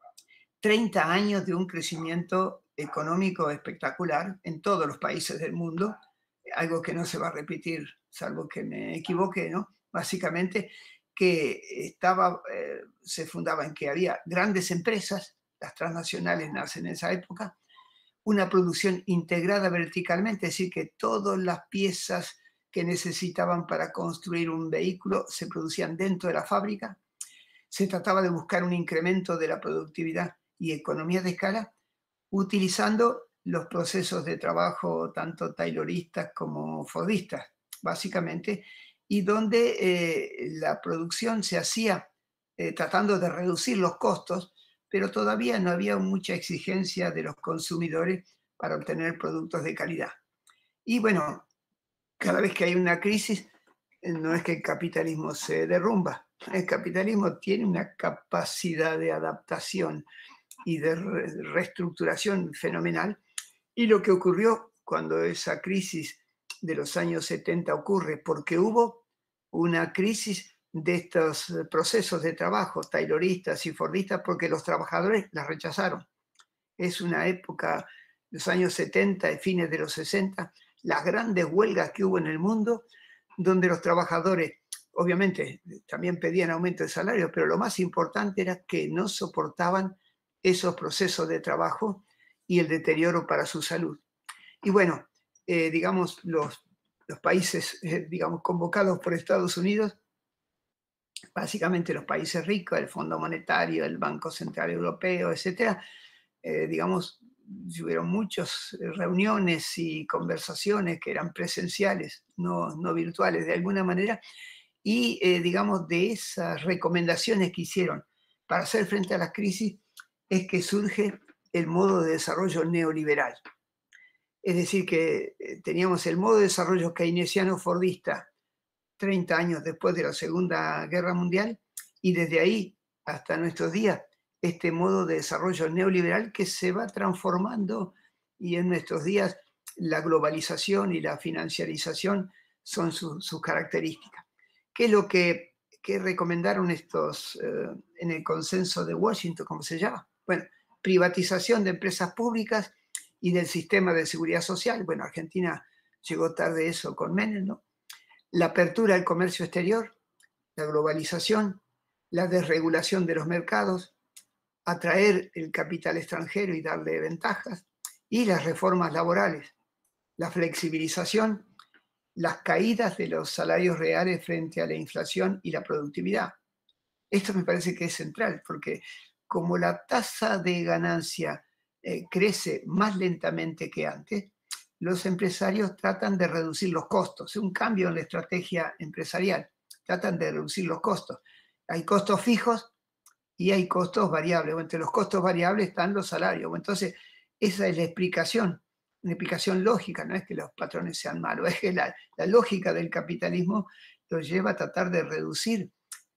30 años de un crecimiento económico espectacular en todos los países del mundo, algo que no se va a repetir, salvo que me equivoque, ¿no? Básicamente, que se fundaba en que había grandes empresas, las transnacionales nacen en esa época, una producción integrada verticalmente, es decir, que todas las piezas que necesitaban para construir un vehículo se producían dentro de la fábrica. se trataba de buscar un incremento de la productividad y economía de escala utilizando los procesos de trabajo tanto tayloristas como fordistas, básicamente, y donde la producción se hacía tratando de reducir los costos, pero todavía no había mucha exigencia de los consumidores para obtener productos de calidad. Y bueno, cada vez que hay una crisis, no es que el capitalismo se derrumba, el capitalismo tiene una capacidad de adaptación y de reestructuración fenomenal. Y lo que ocurrió cuando esa crisis de los años 70 ocurre, porque hubo una crisis de estos procesos de trabajo, tayloristas y fordistas, porque los trabajadores las rechazaron. Es una época, los años 70 y fines de los 60, las grandes huelgas que hubo en el mundo, donde los trabajadores, obviamente, también pedían aumento de salario, pero lo más importante era que no soportaban esos procesos de trabajo y el deterioro para su salud. Y bueno, digamos, los países, digamos, convocados por Estados Unidos, básicamente los países ricos, el Fondo Monetario, el Banco Central Europeo, etcétera, digamos, hubieron muchas reuniones y conversaciones que eran presenciales, no virtuales de alguna manera, y digamos, de esas recomendaciones que hicieron para hacer frente a las crisis es que surge el modo de desarrollo neoliberal. Es decir, que teníamos el modo de desarrollo keynesiano fordista 30 años después de la Segunda Guerra Mundial, y desde ahí hasta nuestros días, este modo de desarrollo neoliberal que se va transformando, y en nuestros días la globalización y la financiarización son sus características. ¿Qué es lo que recomendaron estos en el consenso de Washington, cómo se llama? Bueno, privatización de empresas públicas y del sistema de seguridad social. Bueno, Argentina llegó tarde eso con Menem, ¿no? La apertura del comercio exterior, la globalización, la desregulación de los mercados, atraer el capital extranjero y darle ventajas, y las reformas laborales, la flexibilización, las caídas de los salarios reales frente a la inflación y la productividad. Esto me parece que es central, porque como la tasa de ganancia crece más lentamente que antes, los empresarios tratan de reducir los costos. Es un cambio en la estrategia empresarial. Tratan de reducir los costos. Hay costos fijos y hay costos variables. Entre los costos variables están los salarios. Entonces, esa es la explicación, una explicación lógica. No es que los patrones sean malos, es que la lógica del capitalismo los lleva a tratar de reducir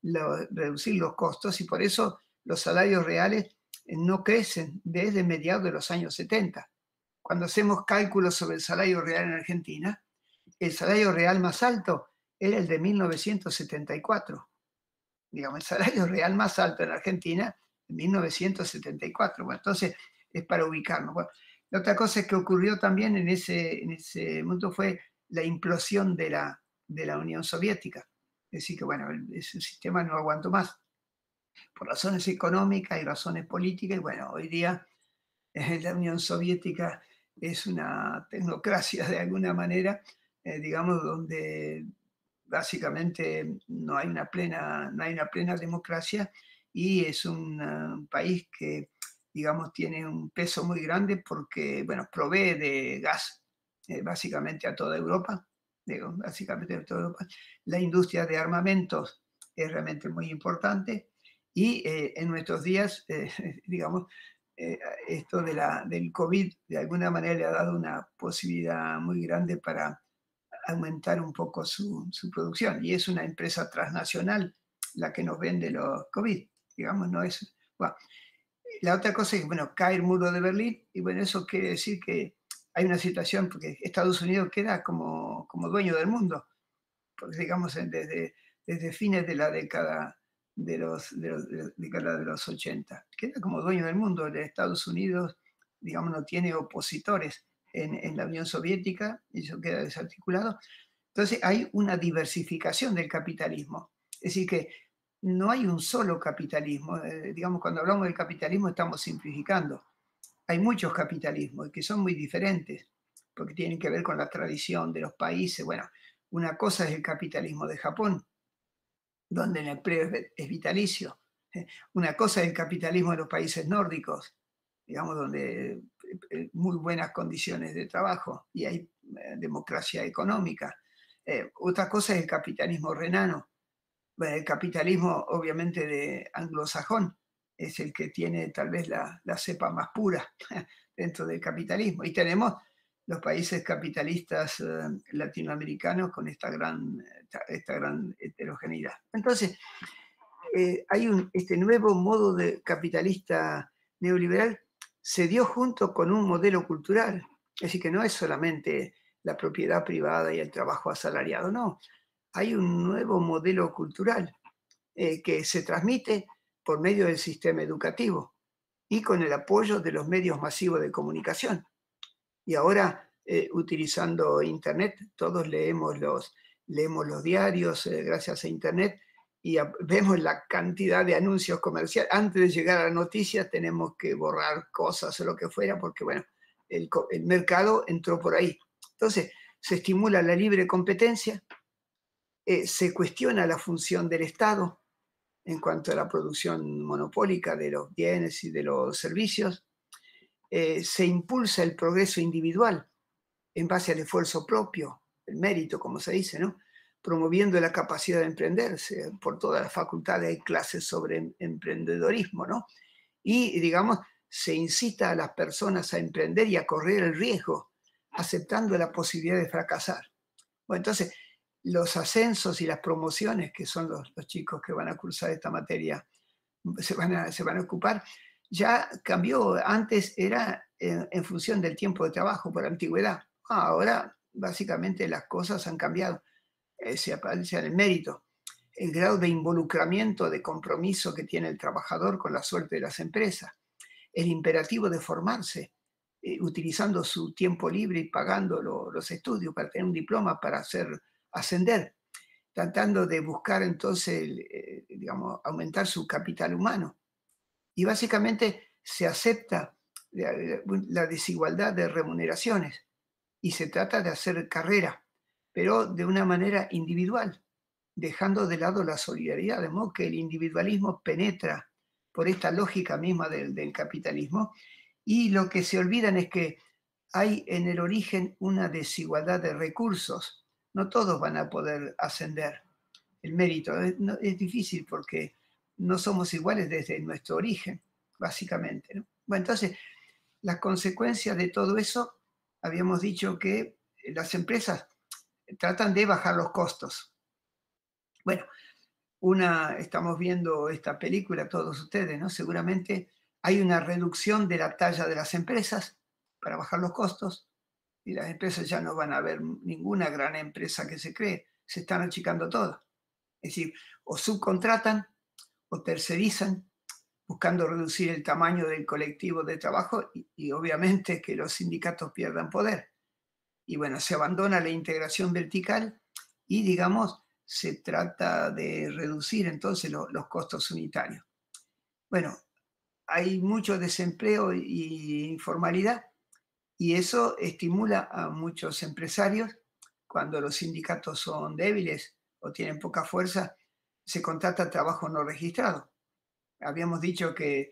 los costos, y por eso los salarios reales no crecen desde mediados de los años 70. Cuando hacemos cálculos sobre el salario real en Argentina, el salario real más alto era el de 1974. Digamos, el salario real más alto en Argentina en 1974. Bueno, entonces es para ubicarnos. Bueno, la otra cosa que ocurrió también en ese mundo fue la implosión de la Unión Soviética. Es decir, que bueno, ese sistema no aguantó más por razones económicas y razones políticas. Y bueno, hoy día la Unión Soviética es una tecnocracia de alguna manera, digamos, donde básicamente no hay una plena democracia, y es un país que, digamos, tiene un peso muy grande porque, bueno, provee de gas básicamente a toda Europa, básicamente a toda Europa. La industria de armamentos es realmente muy importante, y en nuestros días, digamos, esto del COVID de alguna manera le ha dado una posibilidad muy grande para aumentar un poco su producción, y es una empresa transnacional la que nos vende los COVID, digamos, no es... Bueno, la otra cosa es que, bueno, cae el muro de Berlín, y bueno, eso quiere decir que hay una situación, porque Estados Unidos queda como dueño del mundo, porque digamos, desde fines de la década de los 80, queda como dueño del mundo. Estados Unidos, digamos, no tiene opositores en la Unión Soviética, y eso queda desarticulado. Entonces hay una diversificación del capitalismo. Es decir, que no hay un solo capitalismo. Digamos, cuando hablamos del capitalismo estamos simplificando. Hay muchos capitalismos que son muy diferentes, porque tienen que ver con la tradición de los países. Bueno, una cosa es el capitalismo de Japón, donde el empleo es vitalicio, Una cosa es el capitalismo de los países nórdicos, digamos, donde muy buenas condiciones de trabajo y hay democracia económica. Otra cosa es el capitalismo renano. Bueno, el capitalismo, obviamente, de anglosajón es el que tiene tal vez la cepa más pura dentro del capitalismo. Y tenemos los países capitalistas latinoamericanos con esta gran heterogeneidad. Entonces, hay este nuevo modo de capitalista neoliberal se dio junto con un modelo cultural. Es decir, que no es solamente la propiedad privada y el trabajo asalariado, no. Hay un nuevo modelo cultural que se transmite por medio del sistema educativo y con el apoyo de los medios masivos de comunicación. Y ahora, utilizando Internet, todos leemos los diarios gracias a Internet y vemos la cantidad de anuncios comerciales. Antes de llegar a la noticia tenemos que borrar cosas o lo que fuera porque, bueno, el mercado entró por ahí. Entonces, se estimula la libre competencia, se cuestiona la función del Estado en cuanto a la producción monopólica de los bienes y de los servicios, se impulsa el progreso individual en base al esfuerzo propio, el mérito, como se dice, ¿no? Promoviendo la capacidad de emprenderse. Por todas las facultades hay clases sobre emprendedorismo, ¿no? Y, digamos, se incita a las personas a emprender y a correr el riesgo, aceptando la posibilidad de fracasar. Bueno, entonces, los ascensos y las promociones, que son los chicos que van a cursar esta materia, se van a ocupar, ya cambió. Antes era en función del tiempo de trabajo, por antigüedad. Ahora, básicamente, las cosas han cambiado. Se aprecia el mérito, el grado de involucramiento, de compromiso que tiene el trabajador con la suerte de las empresas, el imperativo de formarse, utilizando su tiempo libre y pagando los estudios para tener un diploma, para ascender, tratando de buscar entonces, digamos, aumentar su capital humano. Y básicamente se acepta la desigualdad de remuneraciones y se trata de hacer carrera, pero de una manera individual, dejando de lado la solidaridad, de modo que el individualismo penetra por esta lógica misma del capitalismo, y lo que se olvidan es que hay en el origen una desigualdad de recursos. No todos van a poder ascender. El mérito es difícil porque no somos iguales desde nuestro origen, básicamente, ¿no? Bueno, entonces, las consecuencias de todo eso, habíamos dicho que las empresas tratan de bajar los costos. Bueno, estamos viendo esta película, todos ustedes, ¿no? Seguramente hay una reducción de la talla de las empresas para bajar los costos y las empresas ya no van a ver ninguna gran empresa que se cree, se están achicando todas. Es decir, o subcontratan o tercerizan, buscando reducir el tamaño del colectivo de trabajo y obviamente que los sindicatos pierdan poder. Y bueno, se abandona la integración vertical y, digamos, se trata de reducir entonces los costos unitarios. Bueno, hay mucho desempleo y informalidad y eso estimula a muchos empresarios. Cuando los sindicatos son débiles o tienen poca fuerza, se contrata trabajo no registrado. Habíamos dicho que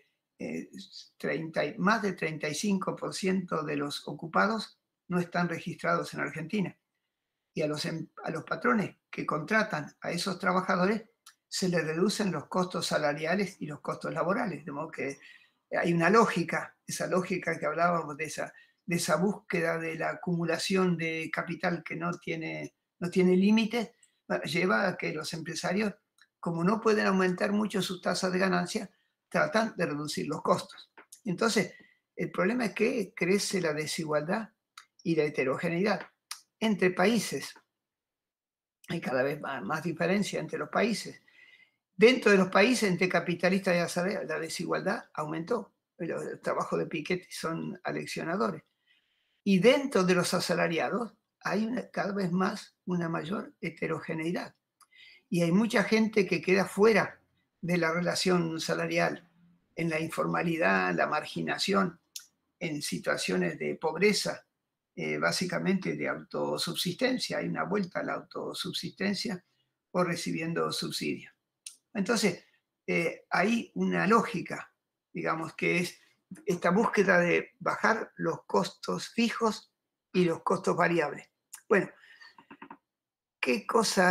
más del 35% de los ocupados no están registrados en Argentina. Y a los patrones que contratan a esos trabajadores se les reducen los costos salariales y los costos laborales. De modo que hay una lógica, esa lógica que hablábamos de esa búsqueda de la acumulación de capital que no tiene límites, lleva a que los empresarios, como no pueden aumentar mucho sus tasas de ganancia, tratan de reducir los costos. Entonces, el problema es que crece la desigualdad y la heterogeneidad entre países. Hay cada vez más diferencia entre los países. Dentro de los países, entre capitalistas y asalariados, la desigualdad aumentó. Los trabajos de Piketty son aleccionadores. Y dentro de los asalariados hay cada vez más una mayor heterogeneidad. Y hay mucha gente que queda fuera de la relación salarial, en la informalidad, la marginación, en situaciones de pobreza, básicamente de autosubsistencia. Hay una vuelta a la autosubsistencia o recibiendo subsidios. Entonces, hay una lógica, digamos, que es esta búsqueda de bajar los costos fijos y los costos variables. Bueno, ¿qué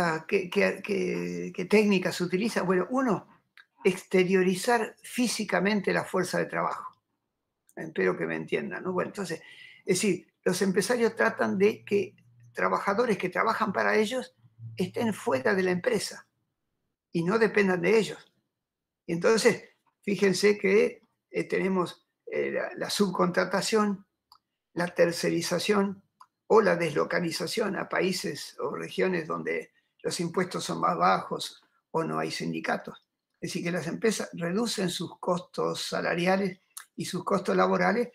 técnicas se utiliza? Bueno, uno, exteriorizar físicamente la fuerza de trabajo. Espero que me entiendan, ¿no? Bueno, entonces, es decir, los empresarios tratan de que trabajadores que trabajan para ellos estén fuera de la empresa y no dependan de ellos. Y entonces, fíjense que tenemos la subcontratación, la tercerización o la deslocalización a países o regiones donde los impuestos son más bajos o no hay sindicatos. Es decir, que las empresas reducen sus costos salariales y sus costos laborales,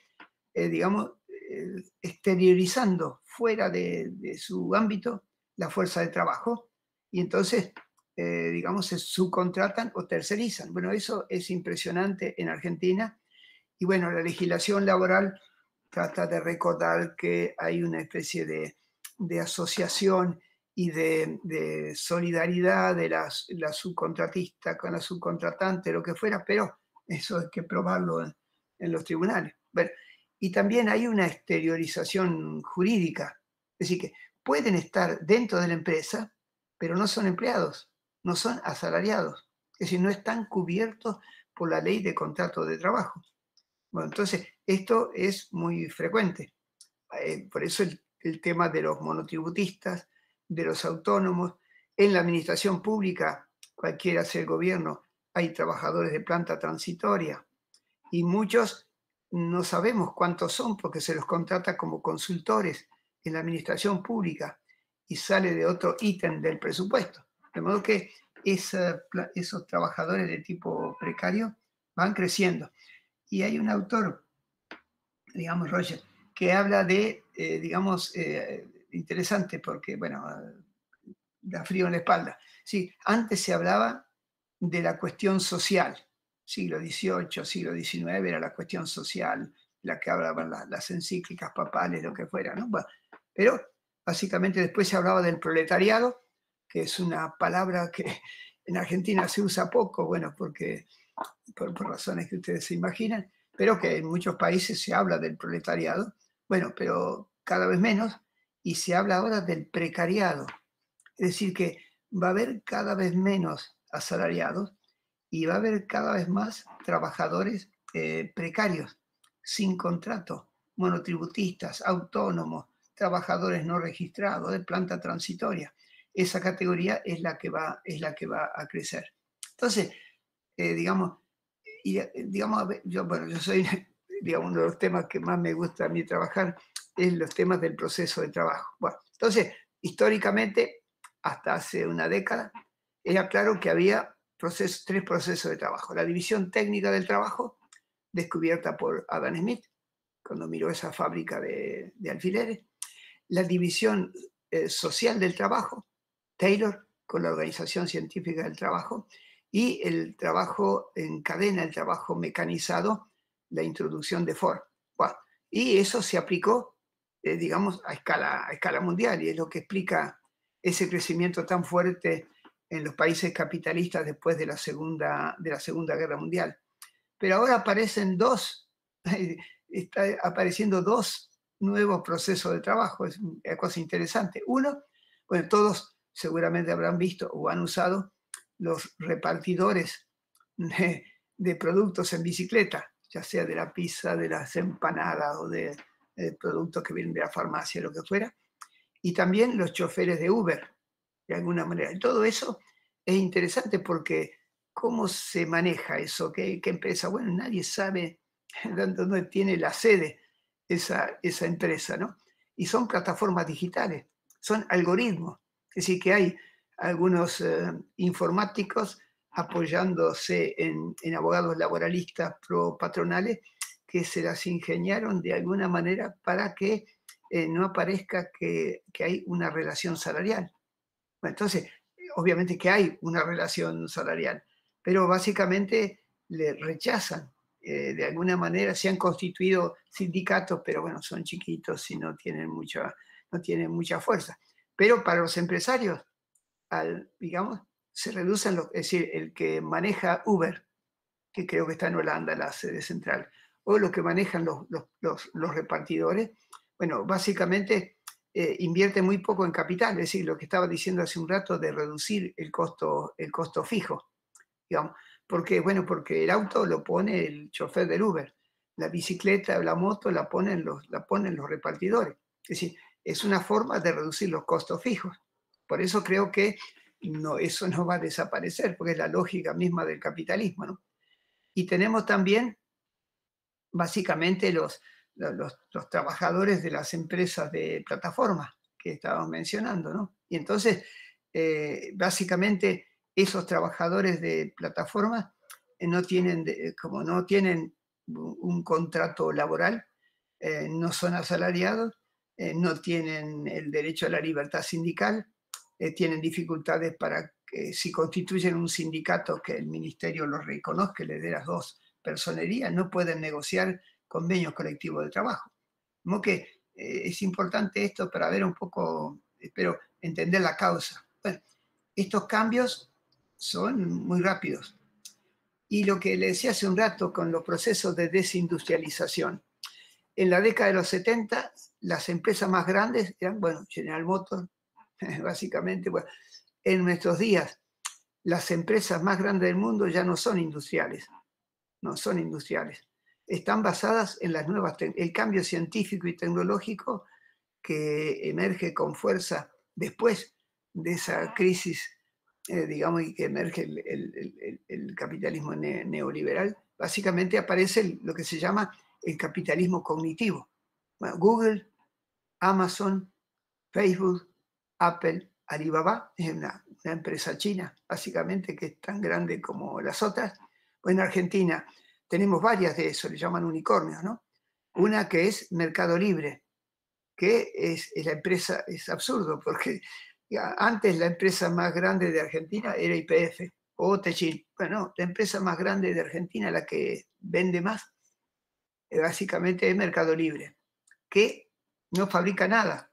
exteriorizando fuera de su ámbito la fuerza de trabajo, y entonces, se subcontratan o tercerizan. Bueno, eso es impresionante en Argentina, y bueno, la legislación laboral trata de recordar que hay una especie de asociación y de solidaridad de la subcontratista con la subcontratante, lo que fuera, pero eso hay que probarlo en los tribunales. Bueno, y también hay una exteriorización jurídica, es decir, que pueden estar dentro de la empresa, pero no son empleados, no son asalariados, es decir, no están cubiertos por la ley de contrato de trabajo. Bueno, entonces, esto es muy frecuente. Por eso el tema de los monotributistas, de los autónomos. En la administración pública, cualquiera sea el gobierno, hay trabajadores de planta transitoria. Y muchos no sabemos cuántos son porque se los contrata como consultores en la administración pública y sale de otro ítem del presupuesto. De modo que esos trabajadores de tipo precario van creciendo. Y hay un autor, Roger, que habla de, interesante porque, bueno, da frío en la espalda. Sí, antes se hablaba de la cuestión social, siglo XVIII, siglo XIX era la cuestión social, la que hablaban las encíclicas papales, lo que fuera, ¿no? Bueno, pero básicamente después se hablaba del proletariado, que es una palabra que en Argentina se usa poco, bueno, porque por razones que ustedes se imaginan, pero que en muchos países se habla del proletariado, bueno, pero cada vez menos, y se habla ahora del precariado. Es decir, que va a haber cada vez menos asalariados y va a haber cada vez más trabajadores precarios, sin contrato, monotributistas, autónomos, trabajadores no registrados, de planta transitoria. Esa categoría es la que va a crecer. Entonces, yo soy, uno de los temas que más me gusta a mí trabajar es los temas del proceso de trabajo. Bueno, entonces, históricamente, hasta hace una década, era claro que había tres procesos de trabajo. La división técnica del trabajo, descubierta por Adam Smith, cuando miró esa fábrica de alfileres. La división social del trabajo, Taylor, con la Organización Científica del Trabajo, y el trabajo en cadena, el trabajo mecanizado, la introducción de Ford. Bueno, y eso se aplicó, a escala mundial, y es lo que explica ese crecimiento tan fuerte en los países capitalistas después de la Segunda Guerra Mundial. Pero ahora está apareciendo dos nuevos procesos de trabajo, es una cosa interesante. Uno, bueno, todos seguramente habrán visto o han usado los repartidores de productos en bicicleta, ya sea de la pizza, de las empanadas o de productos que vienen de la farmacia, lo que fuera, y también los choferes de Uber, de alguna manera. Y todo eso es interesante porque ¿cómo se maneja eso? ¿Qué empresa? Bueno, nadie sabe dónde tiene la sede esa empresa, ¿no? Y son plataformas digitales, son algoritmos, es decir, que hay algunos informáticos apoyándose en abogados laboralistas pro patronales que se las ingeniaron de alguna manera para que no aparezca que hay una relación salarial. Bueno, entonces, obviamente que hay una relación salarial, pero básicamente le rechazan. De alguna manera se han constituido sindicatos, pero bueno, son chiquitos y no tienen mucha fuerza. Pero para los empresarios, se reducen es decir, el que maneja Uber, que creo que está en Holanda, la sede central, o lo que manejan los repartidores, bueno, básicamente invierte muy poco en capital, es decir, lo que estaba diciendo hace un rato de reducir el costo fijo, digamos. ¿Por qué? Bueno, porque el auto lo pone el chofer del Uber, la bicicleta o la moto la ponen los repartidores. Es decir, es una forma de reducir los costos fijos. Por eso creo que eso no va a desaparecer, porque es la lógica misma del capitalismo, ¿no? Y tenemos también, básicamente, los trabajadores de las empresas de plataforma que estábamos mencionando, ¿no? Y entonces, básicamente, esos trabajadores de plataforma como no tienen un contrato laboral, no son asalariados, no tienen el derecho a la libertad sindical, tienen dificultades para que si constituyen un sindicato que el ministerio los reconozca, les dé las dos personerías, no pueden negociar convenios colectivos de trabajo. Como que es importante esto para ver un poco, espero entender la causa. Bueno, estos cambios son muy rápidos. Y lo que le decía hace un rato con los procesos de desindustrialización. En la década de los 70, las empresas más grandes eran, bueno, General Motors, básicamente. Bueno, en nuestros días, las empresas más grandes del mundo ya no son industriales. No son industriales. Están basadas en las el cambio científico y tecnológico que emerge con fuerza después de esa crisis, digamos, y que emerge el capitalismo neoliberal. Básicamente aparece lo que se llama el capitalismo cognitivo. Bueno, Google, Amazon, Facebook, Apple, Alibaba, es una empresa china, básicamente, que es tan grande como las otras. Pues en Argentina tenemos varias de eso, le llaman unicornios, ¿no? Una que es Mercado Libre, que es la empresa, es absurdo, porque antes la empresa más grande de Argentina era YPF o Techin. Bueno, la empresa más grande de Argentina, la que vende más, básicamente es Mercado Libre, que no fabrica nada.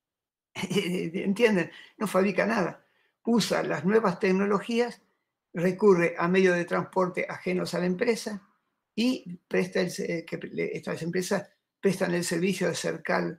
¿Entienden? No fabrica nada. Usa las nuevas tecnologías, recurre a medios de transporte ajenos a la empresa y estas empresas prestan el servicio de cercar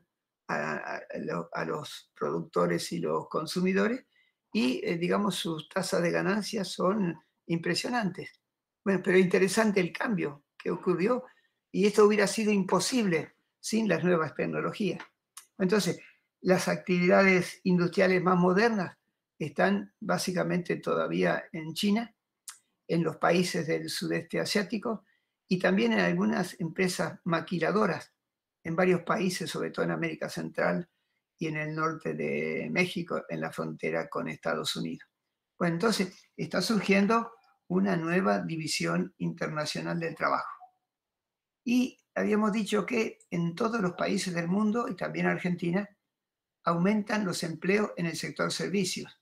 a los productores y los consumidores y, digamos, sus tasas de ganancias son impresionantes. Bueno, pero interesante el cambio que ocurrió y esto hubiera sido imposible sin las nuevas tecnologías. Entonces, las actividades industriales más modernas están básicamente todavía en China, en los países del sudeste asiático y también en algunas empresas maquiladoras en varios países, sobre todo en América Central y en el norte de México, en la frontera con Estados Unidos. Bueno, entonces está surgiendo una nueva división internacional del trabajo. Y habíamos dicho que en todos los países del mundo, y también Argentina, aumentan los empleos en el sector servicios.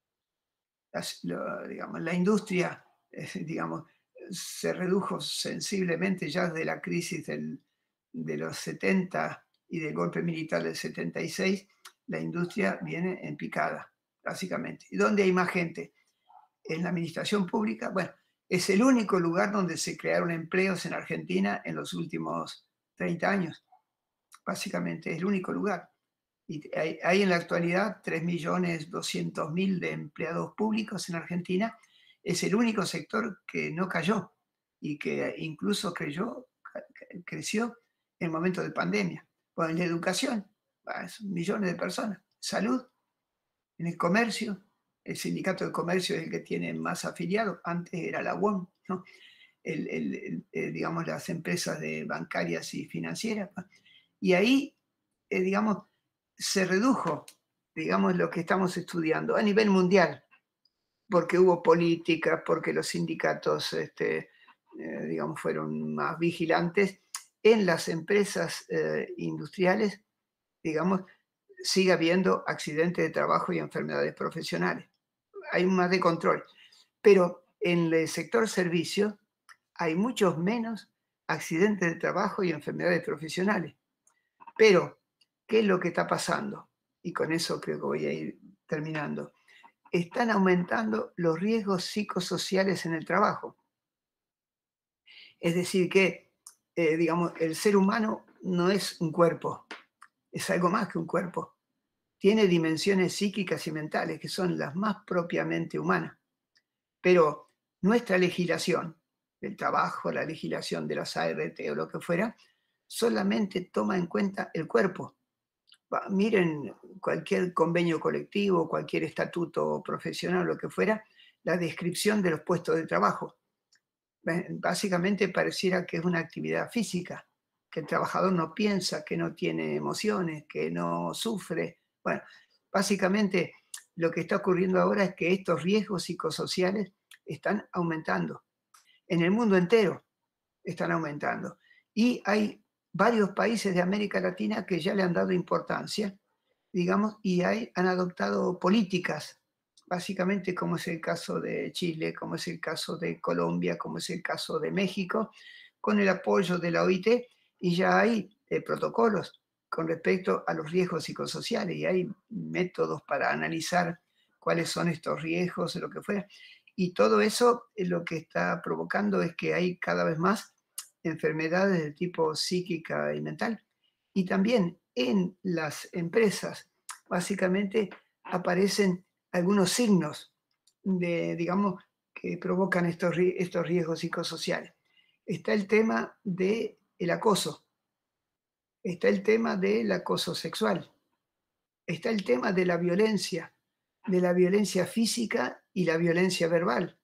Digamos, la industria, digamos, se redujo sensiblemente ya desde la crisis de los 70 y del golpe militar del 76, la industria viene en picada, básicamente. ¿Y dónde hay más gente? En la administración pública. Bueno, es el único lugar donde se crearon empleos en Argentina en los últimos 30 años. Básicamente, es el único lugar. Y hay en la actualidad 3.200.000 de empleados públicos en Argentina. Es el único sector que no cayó y que incluso creció en momentos de pandemia. Bueno, en la educación, millones de personas. Salud, en el comercio, el sindicato de comercio es el que tiene más afiliados. Antes era la UOM, ¿no? Digamos, las empresas bancarias y financieras. Y ahí, digamos, se redujo, digamos, lo que estamos estudiando a nivel mundial, porque hubo política, porque los sindicatos, digamos, fueron más vigilantes. En las empresas industriales, digamos, sigue habiendo accidentes de trabajo y enfermedades profesionales. Hay más de control. Pero en el sector servicio hay muchos menos accidentes de trabajo y enfermedades profesionales. Pero, ¿qué es lo que está pasando? Y con eso creo que voy a ir terminando. están aumentando los riesgos psicosociales en el trabajo. Es decir, que, digamos, el ser humano no es un cuerpo, es algo más que un cuerpo. Tiene dimensiones psíquicas y mentales que son las más propiamente humanas. Pero nuestra legislación del trabajo, la legislación de las ART o lo que fuera, solamente toma en cuenta el cuerpo. Miren cualquier convenio colectivo, cualquier estatuto profesional, lo que fuera, la descripción de los puestos de trabajo. Básicamente pareciera que es una actividad física, que el trabajador no piensa, que no tiene emociones, que no sufre. Bueno, básicamente lo que está ocurriendo ahora es que estos riesgos psicosociales están aumentando. En el mundo entero están aumentando. Y hay varios países de América Latina que ya le han dado importancia, digamos, y han adoptado políticas, básicamente como es el caso de Chile, como es el caso de Colombia, como es el caso de México, con el apoyo de la OIT, y ya hay protocolos con respecto a los riesgos psicosociales, y hay métodos para analizar cuáles son estos riesgos, lo que fuera. Y todo eso lo que está provocando es que hay cada vez más enfermedades de tipo psíquica y mental. Y también en las empresas, básicamente, aparecen algunos signos de, digamos, que provocan estos riesgos psicosociales. Está el tema del acoso, está el tema del acoso sexual, está el tema de la violencia física y la violencia verbal.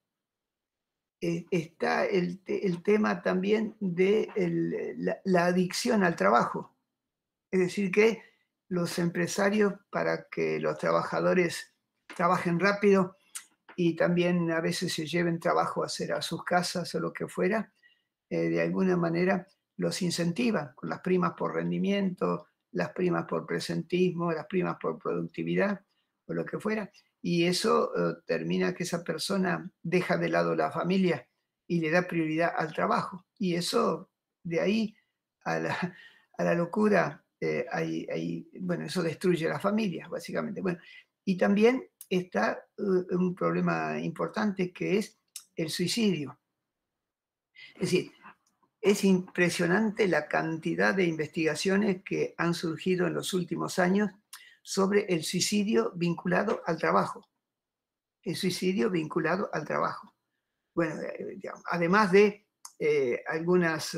Está el tema también de la adicción al trabajo. Es decir, que los empresarios, para que los trabajadores trabajen rápido y también a veces se lleven trabajo a hacer a sus casas o lo que fuera, de alguna manera los incentivan con las primas por rendimiento, las primas por presentismo, las primas por productividad o lo que fuera. Y eso termina que esa persona deja de lado la familia y le da prioridad al trabajo. Y eso, de ahí a la locura, bueno, eso destruye a la familia, básicamente. Bueno, y también está un problema importante que es el suicidio. Es decir, es impresionante la cantidad de investigaciones que han surgido en los últimos años sobre el suicidio vinculado al trabajo. El suicidio vinculado al trabajo. Bueno, digamos, además de algunas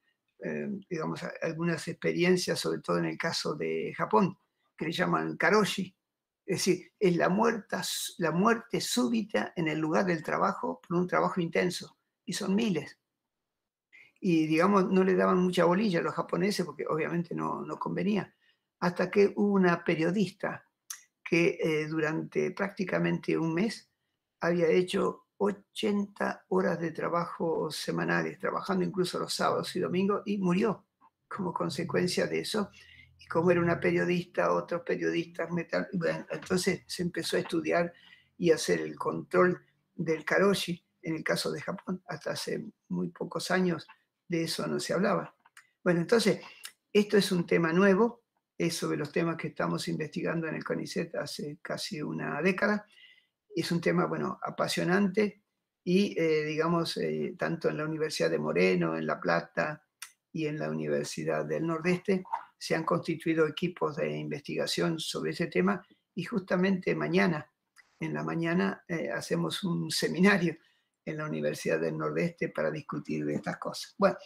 experiencias, sobre todo en el caso de Japón, que le llaman karoshi. Es decir, es la muerte súbita en el lugar del trabajo por un trabajo intenso. Y son miles. Y, digamos, no le daban mucha bolilla a los japoneses porque obviamente no convenía. Hasta que hubo una periodista que durante prácticamente un mes había hecho 80 horas de trabajo semanales, trabajando incluso los sábados y domingos, y murió como consecuencia de eso. Y como era una periodista, otros periodistas, bueno, entonces se empezó a estudiar y a hacer el control del karoshi en el caso de Japón. Hasta hace muy pocos años de eso no se hablaba. Bueno, entonces, esto es un tema nuevo, es sobre los temas que estamos investigando en el CONICET hace casi una década. Es un tema, bueno, apasionante y, digamos, tanto en la Universidad de Moreno, en La Plata y en la Universidad del Nordeste, se han constituido equipos de investigación sobre ese tema y justamente mañana, en la mañana, hacemos un seminario en la Universidad del Nordeste para discutir de estas cosas. Bueno,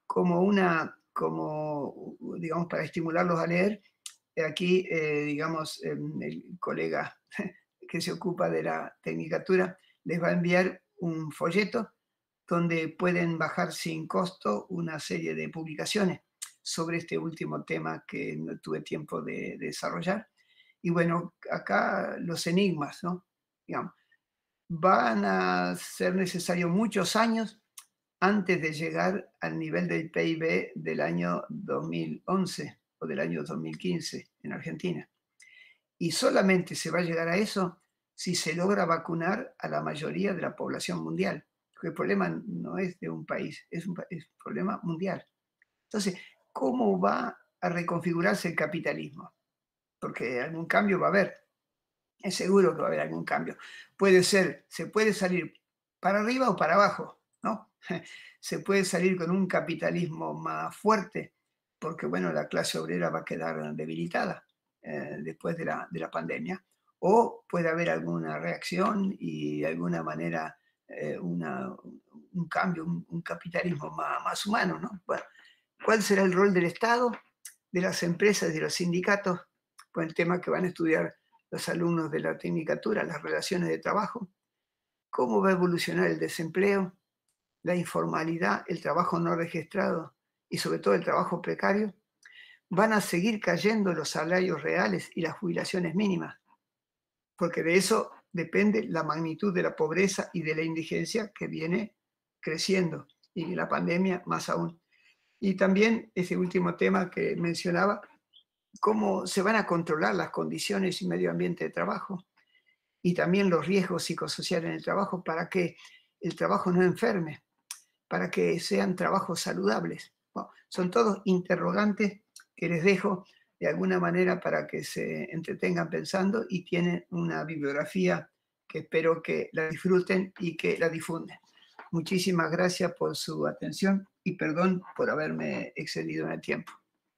digamos, para estimularlos a leer, aquí, digamos, el colega que se ocupa de la tecnicatura les va a enviar un folleto donde pueden bajar sin costo una serie de publicaciones sobre este último tema que no tuve tiempo de desarrollar. Y bueno, acá los enigmas, ¿no? Digamos, van a ser necesarios muchos años antes de llegar al nivel del PIB del año 2011 o del año 2015 en Argentina. Y solamente se va a llegar a eso si se logra vacunar a la mayoría de la población mundial. Porque el problema no es de un país, es un problema mundial. Entonces, ¿cómo va a reconfigurarse el capitalismo? Porque algún cambio va a haber. Es seguro que va a haber algún cambio. Puede ser, se puede salir para arriba o para abajo, ¿no? Se puede salir con un capitalismo más fuerte, porque, bueno, la clase obrera va a quedar debilitada después de la pandemia, o puede haber alguna reacción y de alguna manera un cambio, un capitalismo más humano, ¿no? Bueno, ¿cuál será el rol del Estado, de las empresas y de los sindicatos? Con el tema que van a estudiar los alumnos de la tecnicatura, las relaciones de trabajo. ¿Cómo va a evolucionar el desempleo, la informalidad, el trabajo no registrado y sobre todo el trabajo precario? ¿Van a seguir cayendo los salarios reales y las jubilaciones mínimas? Porque de eso depende la magnitud de la pobreza y de la indigencia que viene creciendo, y la pandemia más aún. Y también ese último tema que mencionaba, cómo se van a controlar las condiciones y medio ambiente de trabajo y también los riesgos psicosociales en el trabajo para que el trabajo no enferme, para que sean trabajos saludables. Bueno, son todos interrogantes que les dejo de alguna manera para que se entretengan pensando, y tienen una bibliografía que espero que la disfruten y que la difunden. Muchísimas gracias por su atención y perdón por haberme excedido en el tiempo.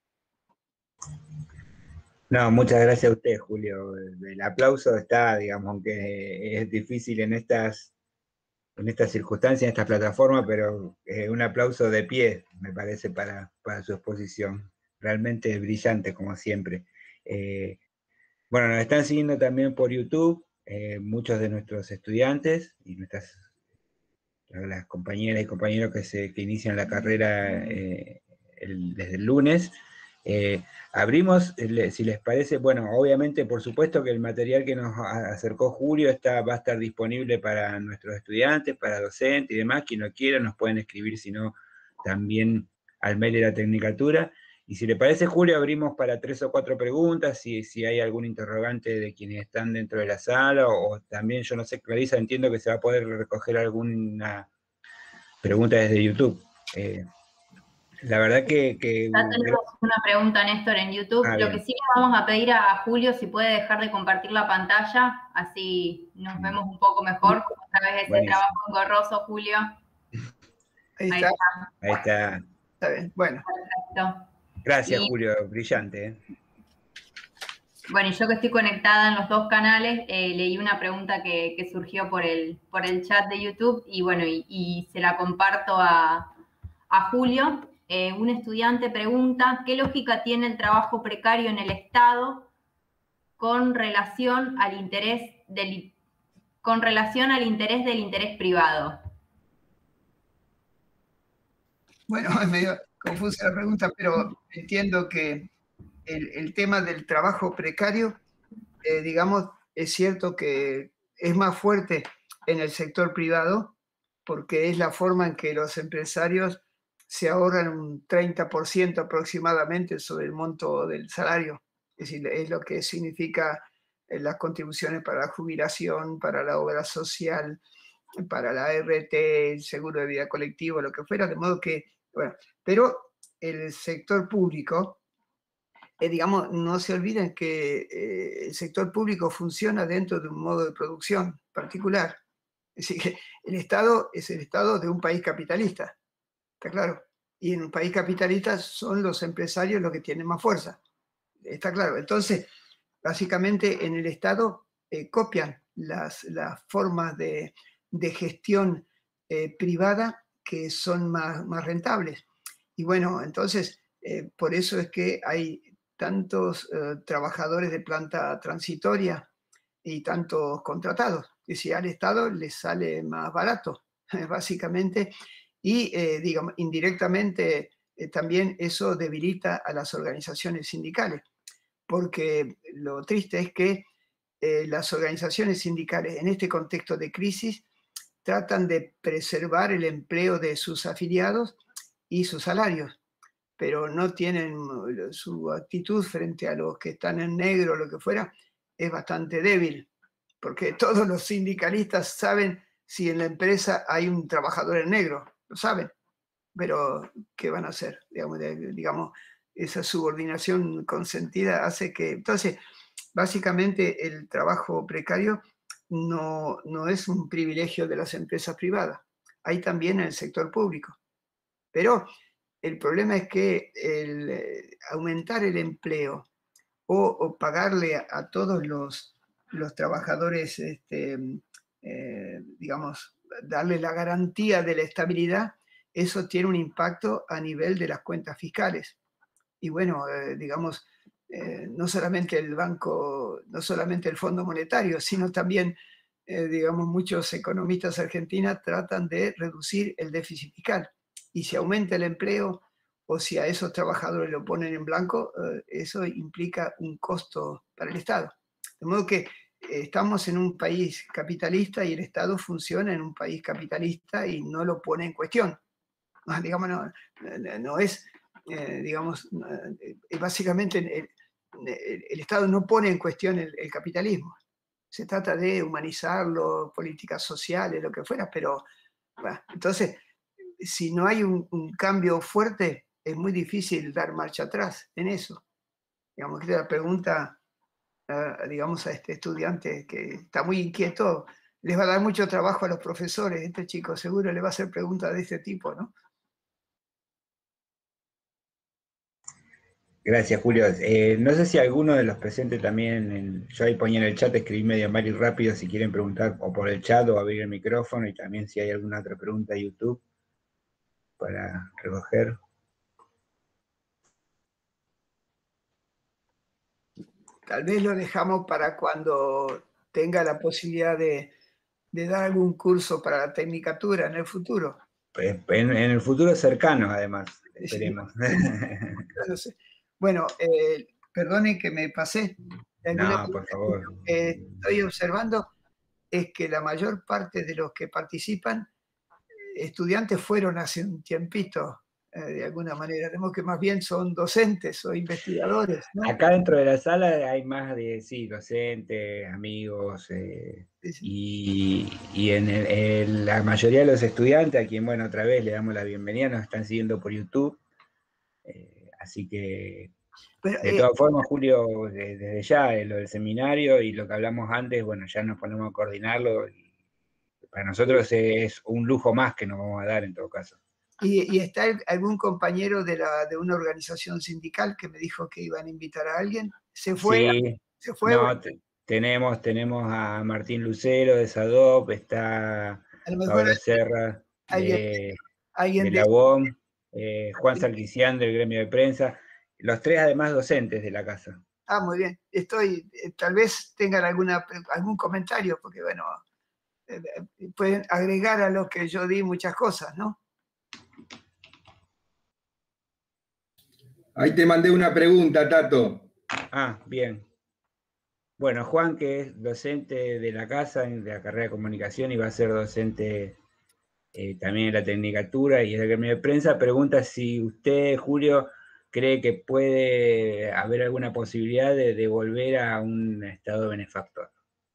No, muchas gracias a usted, Julio. El aplauso está, digamos, aunque es difícil en estas circunstancias, en esta plataforma, pero un aplauso de pie, me parece, para su exposición. Realmente brillante, como siempre. Bueno, nos están siguiendo también por YouTube muchos de nuestros estudiantes y las compañeras y compañeros que inician la carrera desde el lunes. Abrimos, si les parece, bueno, obviamente, por supuesto que el material que nos acercó Julio va a estar disponible para nuestros estudiantes, para docentes y demás. Quien lo quiera nos pueden escribir, si no, también al mail de la Tecnicatura. Y si le parece, Julio, abrimos para 3 o 4 preguntas, si hay algún interrogante de quienes están dentro de la sala, o también, yo no sé, Clarisa, entiendo que se va a poder recoger alguna pregunta desde YouTube. La verdad que... Ya tenemos una pregunta, Néstor, en YouTube. Lo que sí le vamos a pedir a Julio si puede dejar de compartir la pantalla, así nos vemos un poco mejor. Otra vez ese trabajo engorroso, Julio. Ahí está. Ahí está. Está bien, bueno. Perfecto. Gracias, Julio, brillante. Bueno, y yo que estoy conectada en los dos canales, leí una pregunta que surgió por el chat de YouTube, y bueno, y se la comparto a Julio. Un estudiante pregunta, ¿qué lógica tiene el trabajo precario en el Estado con relación al interés del interés privado? Bueno, es medio confusa la pregunta, pero entiendo que el tema del trabajo precario, digamos, es cierto que es más fuerte en el sector privado, porque es la forma en que los empresarios se ahorran un 30% aproximadamente sobre el monto del salario. Es decir, es lo que significa las contribuciones para la jubilación, para la obra social, para la ART, el seguro de vida colectivo, lo que fuera, de modo que, bueno, pero el sector público, digamos, no se olviden que el sector público funciona dentro de un modo de producción particular. Es decir, que el Estado es el Estado de un país capitalista, está claro. Y en un país capitalista son los empresarios los que tienen más fuerza, está claro. Entonces, básicamente en el Estado copian las formas de gestión privada que son más rentables. Y bueno, entonces, por eso es que hay tantos trabajadores de planta transitoria y tantos contratados. Es decir, al Estado les sale más barato, básicamente, y digamos, indirectamente también eso debilita a las organizaciones sindicales, porque lo triste es que las organizaciones sindicales en este contexto de crisis tratan de preservar el empleo de sus afiliados y sus salarios, pero no tienen su actitud frente a los que están en negro o lo que fuera, es bastante débil, porque todos los sindicalistas saben si en la empresa hay un trabajador en negro, lo saben, pero ¿qué van a hacer? Digamos, esa subordinación consentida hace que... Entonces, básicamente el trabajo precario no es un privilegio de las empresas privadas, hay también en el sector público. Pero el problema es que aumentar el empleo o pagarle a todos los trabajadores, digamos, darle la garantía de la estabilidad, eso tiene un impacto a nivel de las cuentas fiscales. Y bueno, digamos, no solamente el banco, no solamente el Fondo Monetario, sino también, digamos, muchos economistas argentinos tratan de reducir el déficit fiscal. Y si aumenta el empleo o si a esos trabajadores lo ponen en blanco, eso implica un costo para el Estado. De modo que estamos en un país capitalista y el Estado funciona en un país capitalista y no lo pone en cuestión. Digamos, no es, digamos, básicamente el Estado no pone en cuestión el capitalismo. Se trata de humanizarlo, políticas sociales, lo que fuera, pero bueno, entonces, si no hay un cambio fuerte, es muy difícil dar marcha atrás en eso. Digamos, que la pregunta, digamos, a este estudiante que está muy inquieto, les va a dar mucho trabajo a los profesores. Este chico seguro le va a hacer preguntas de este tipo, ¿no? Gracias, Julio. No sé si alguno de los presentes también, yo ahí ponía en el chat, escribí medio mal y rápido si quieren preguntar o por el chat o abrir el micrófono, y también si hay alguna otra pregunta de YouTube para recoger. Tal vez lo dejamos para cuando tenga la posibilidad de dar algún curso para la tecnicatura en el futuro. En el futuro cercano, además, esperemos. No sé. Bueno, perdonen que me pasé. No, por favor. Estoy observando es que la mayor parte de los que participan, estudiantes fueron hace un tiempito, de alguna manera. Vemos que más bien son docentes o investigadores, ¿no? Acá dentro de la sala hay más de, sí, docentes, amigos, Sí. y en la mayoría de los estudiantes, a quien, bueno, otra vez le damos la bienvenida, nos están siguiendo por YouTube. Así que, Pero, de todas formas, Julio, desde ya, lo del seminario y lo que hablamos antes, bueno, ya nos ponemos a coordinarlo. Y para nosotros es un lujo más que nos vamos a dar en todo caso. ¿Y está algún compañero de una organización sindical que me dijo que iban a invitar a alguien? ¿Se fue? Sí, ¿Se fue? no, tenemos a Martín Lucero de SADOP, está A lo mejor Pablo Serra de la UOM, Juan Sarkisian del gremio de prensa, los tres además docentes de la casa. Ah, muy bien. Tal vez tengan algún comentario, porque bueno, pueden agregar a lo que yo di muchas cosas, ¿no? Ahí te mandé una pregunta, Tato. Ah, bien. Bueno, Juan, que es docente de la casa, de la carrera de comunicación, y va a ser docente también en la tecnicatura y en el gremio de prensa, pregunta si usted, Julio, cree que puede haber alguna posibilidad de volver a un estado benefactor.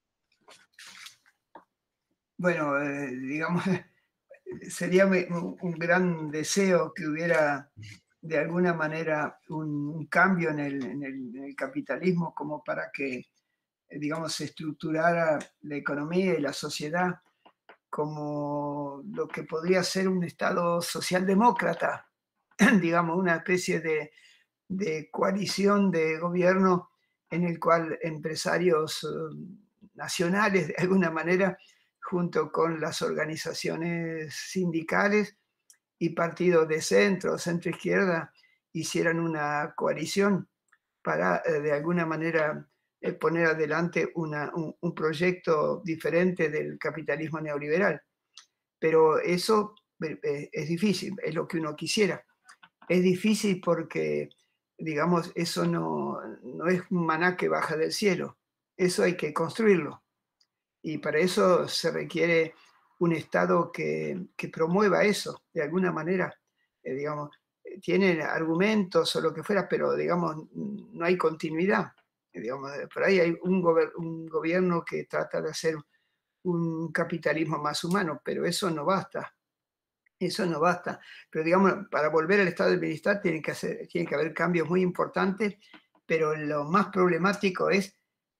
Bueno, digamos, sería un gran deseo que hubiera de alguna manera un cambio en el capitalismo como para que, digamos, se estructurara la economía y la sociedad como lo que podría ser un Estado socialdemócrata, digamos, una especie de coalición de gobierno en el cual empresarios nacionales, de alguna manera, junto con las organizaciones sindicales y partidos de centro izquierda, hicieran una coalición para, de alguna manera, poner adelante un proyecto diferente del capitalismo neoliberal. Pero eso es difícil, es lo que uno quisiera. Es difícil porque, digamos, eso no es un maná que baja del cielo. Eso hay que construirlo. Y para eso se requiere un Estado que promueva eso, de alguna manera. Digamos, tienen argumentos o lo que fuera, pero, digamos, no hay continuidad. Digamos, por ahí hay un gobierno que trata de hacer un capitalismo más humano, pero eso no basta. Eso no basta. Pero, digamos, para volver al estado del bienestar tiene que haber cambios muy importantes, pero lo más problemático es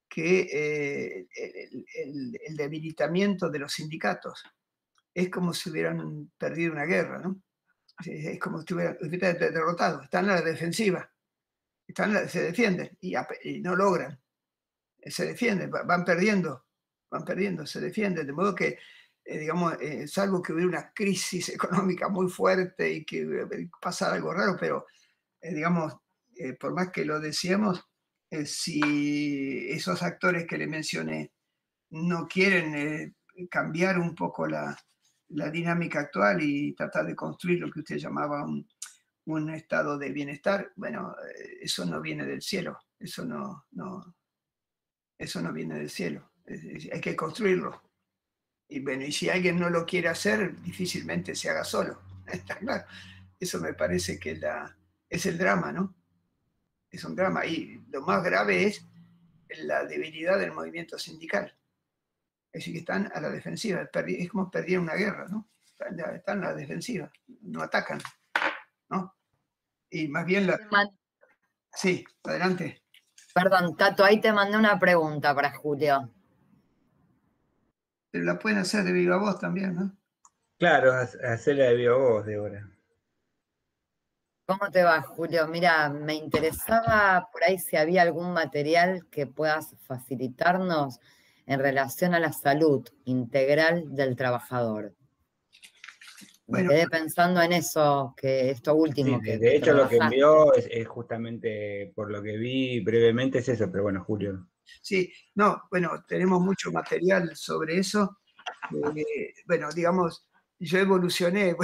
que el debilitamiento de los sindicatos es como si hubieran perdido una guerra, ¿no? Es como si estuvieran derrotados, están a la defensiva, se defienden y no logran, se defienden, van perdiendo, se defienden, de modo que, digamos, salvo que hubiera una crisis económica muy fuerte y que pasara algo raro, pero, digamos, por más que lo deseemos, si esos actores que le mencioné no quieren cambiar un poco la dinámica actual y tratar de construir lo que usted llamaba un estado de bienestar, bueno, eso no viene del cielo, eso no viene del cielo, hay que construirlo. Y bueno, y si alguien no lo quiere hacer, difícilmente se haga solo, está claro. Eso me parece que es el drama, ¿no? Es un drama. Y lo más grave es la debilidad del movimiento sindical. Es decir, que están a la defensiva. Es como perdieron una guerra, ¿no? Están a la defensiva, no atacan, ¿no? Y más bien Sí, adelante. Perdón, Tato, ahí te mandé una pregunta para Julio. Pero la pueden hacer de viva voz también, ¿no? Claro, hacerla de viva voz, Débora. ¿Cómo te va, Julio? Mira, me interesaba por ahí si había algún material que puedas facilitarnos en relación a la salud integral del trabajador. Me quedé pensando en eso, que esto último Sí, que de hecho lo que trabajaste. envió es justamente, por lo que vi brevemente, es eso, pero bueno, Julio. Sí, no, bueno, tenemos mucho material sobre eso. Bueno, digamos, yo evolucioné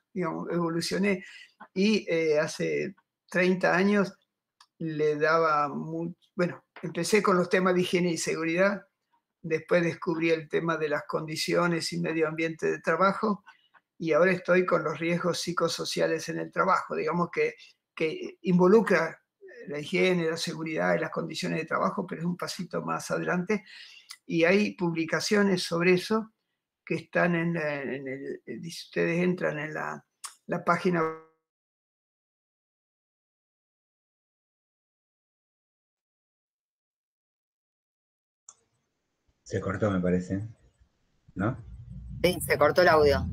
y hace 30 años le daba bueno, empecé con los temas de higiene y seguridad, después descubrí el tema de las condiciones y medio ambiente de trabajo, y ahora estoy con los riesgos psicosociales en el trabajo, digamos que involucra la higiene, la seguridad y las condiciones de trabajo, pero es un pasito más adelante, y hay publicaciones sobre eso que están si ustedes entran en la página. Se cortó, me parece, ¿no? Sí, se cortó el audio.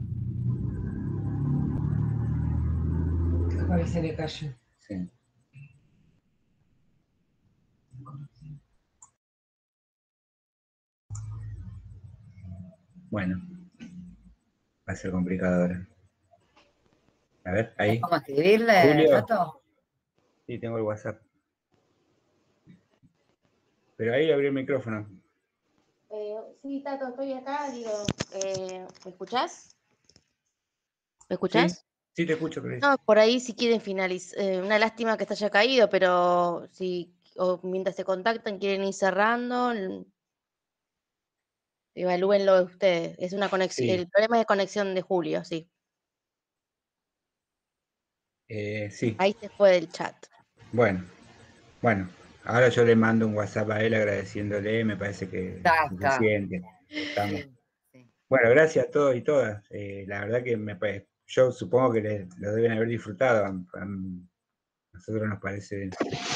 Capaz se le cayó. Sí. Bueno, va a ser complicado ahora. A ver, ahí. ¿Cómo escribirle, Julio. Tato? Sí, tengo el WhatsApp. Pero ahí abrí el micrófono. Sí, Tato, estoy acá, digo, ¿me escuchás? ¿Me escuchás? Sí, te escucho, Cris. No, por ahí si quieren finalizar, una lástima que se haya caído, pero si mientras se contactan quieren ir cerrando, evalúenlo ustedes. Es una conexión, Sí. el problema es de conexión de Julio, sí. Sí. Ahí se fue del chat. Bueno, ahora yo le mando un WhatsApp a él agradeciéndole, me parece que es suficiente. Estamos. Sí. Bueno, gracias a todos y todas. La verdad que yo supongo que lo deben haber disfrutado. A nosotros nos parece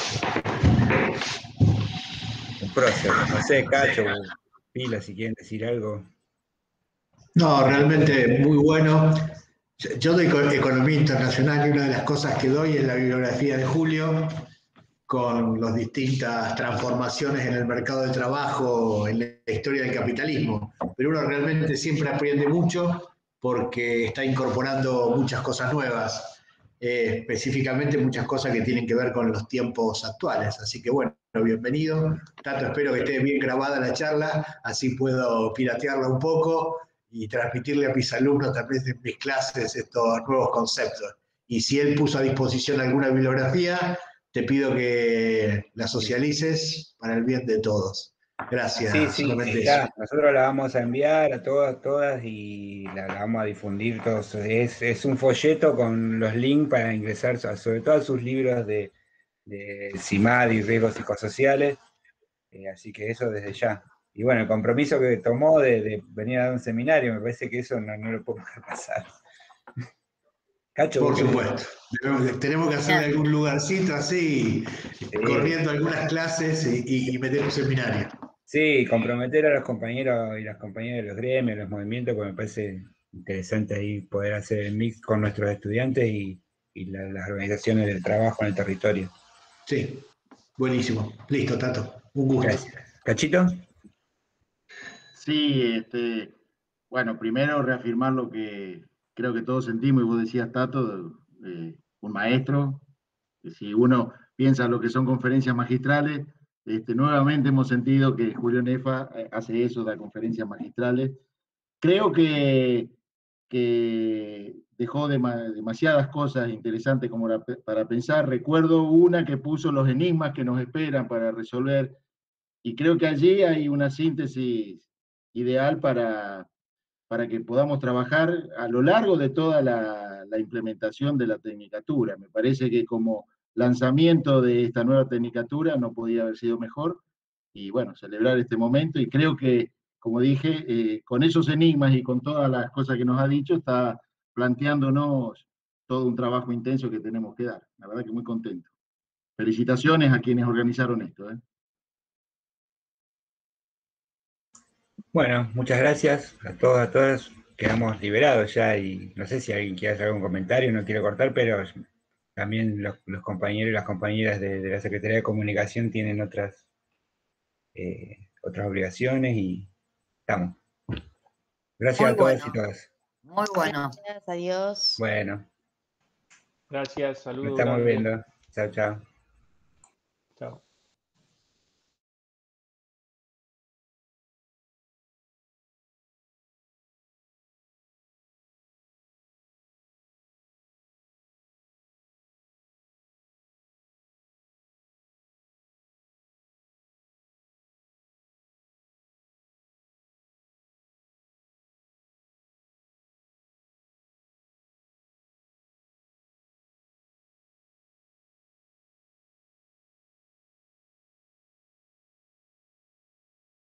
un prócer. No sé, Cacho, Pila, si quieren decir algo. No, realmente muy bueno. Yo doy economía internacional y una de las cosas que doy es la bibliografía de Julio con las distintas transformaciones en el mercado de trabajo, en la historia del capitalismo. Pero uno realmente siempre aprende mucho porque está incorporando muchas cosas nuevas, específicamente muchas cosas que tienen que ver con los tiempos actuales. Así que bueno, bienvenido. Tato, espero que esté bien grabada la charla, así puedo piratearla un poco y transmitirle a mis alumnos también en mis clases estos nuevos conceptos. Y si él puso a disposición alguna bibliografía, te pido que la socialices para el bien de todos. Gracias. Sí, ya, nosotros la vamos a enviar a todas y la vamos a difundir todos. Es un folleto con los links para ingresar, sobre todo a sus libros de CIMAD y riesgos psicosociales. Así que eso desde ya. Y bueno, el compromiso que tomó de venir a dar un seminario, me parece que eso no lo puedo dejar pasar. Cacho, por supuesto. Tenemos que hacer algún lugarcito así, corriendo algunas clases y meter un seminario. Sí, comprometer a los compañeros y las compañeras de los gremios, los movimientos, porque me parece interesante ahí poder hacer el mix con nuestros estudiantes y las organizaciones del trabajo en el territorio. Sí, buenísimo. Listo, Tato. Un gusto. Gracias. ¿Cachito? Sí, bueno, primero reafirmar lo que creo que todos sentimos, y vos decías, Tato, un maestro. Si uno piensa lo que son conferencias magistrales, nuevamente hemos sentido que Julio Nefa hace eso, da conferencias magistrales. Creo que dejó demasiadas cosas interesantes como para pensar. Recuerdo una que puso los enigmas que nos esperan para resolver, y creo que allí hay una síntesis ideal para que podamos trabajar a lo largo de toda la implementación de la tecnicatura. Me parece que como lanzamiento de esta nueva tecnicatura no podía haber sido mejor, y bueno, celebrar este momento, y creo que, como dije, con esos enigmas y con todas las cosas que nos ha dicho, está planteándonos todo un trabajo intenso que tenemos que dar. La verdad que muy contento. Felicitaciones a quienes organizaron esto. Bueno, muchas gracias a todos, a todas. Quedamos liberados ya y no sé si alguien quiere hacer algún comentario, no quiero cortar, pero también los compañeros y las compañeras de la Secretaría de Comunicación tienen otras obligaciones y estamos. Gracias Muy a todas bueno. y todas. Muy bueno. Gracias, adiós. Bueno, Gracias, nos saludos. estamos grande. viendo. Chao, chao. Chao.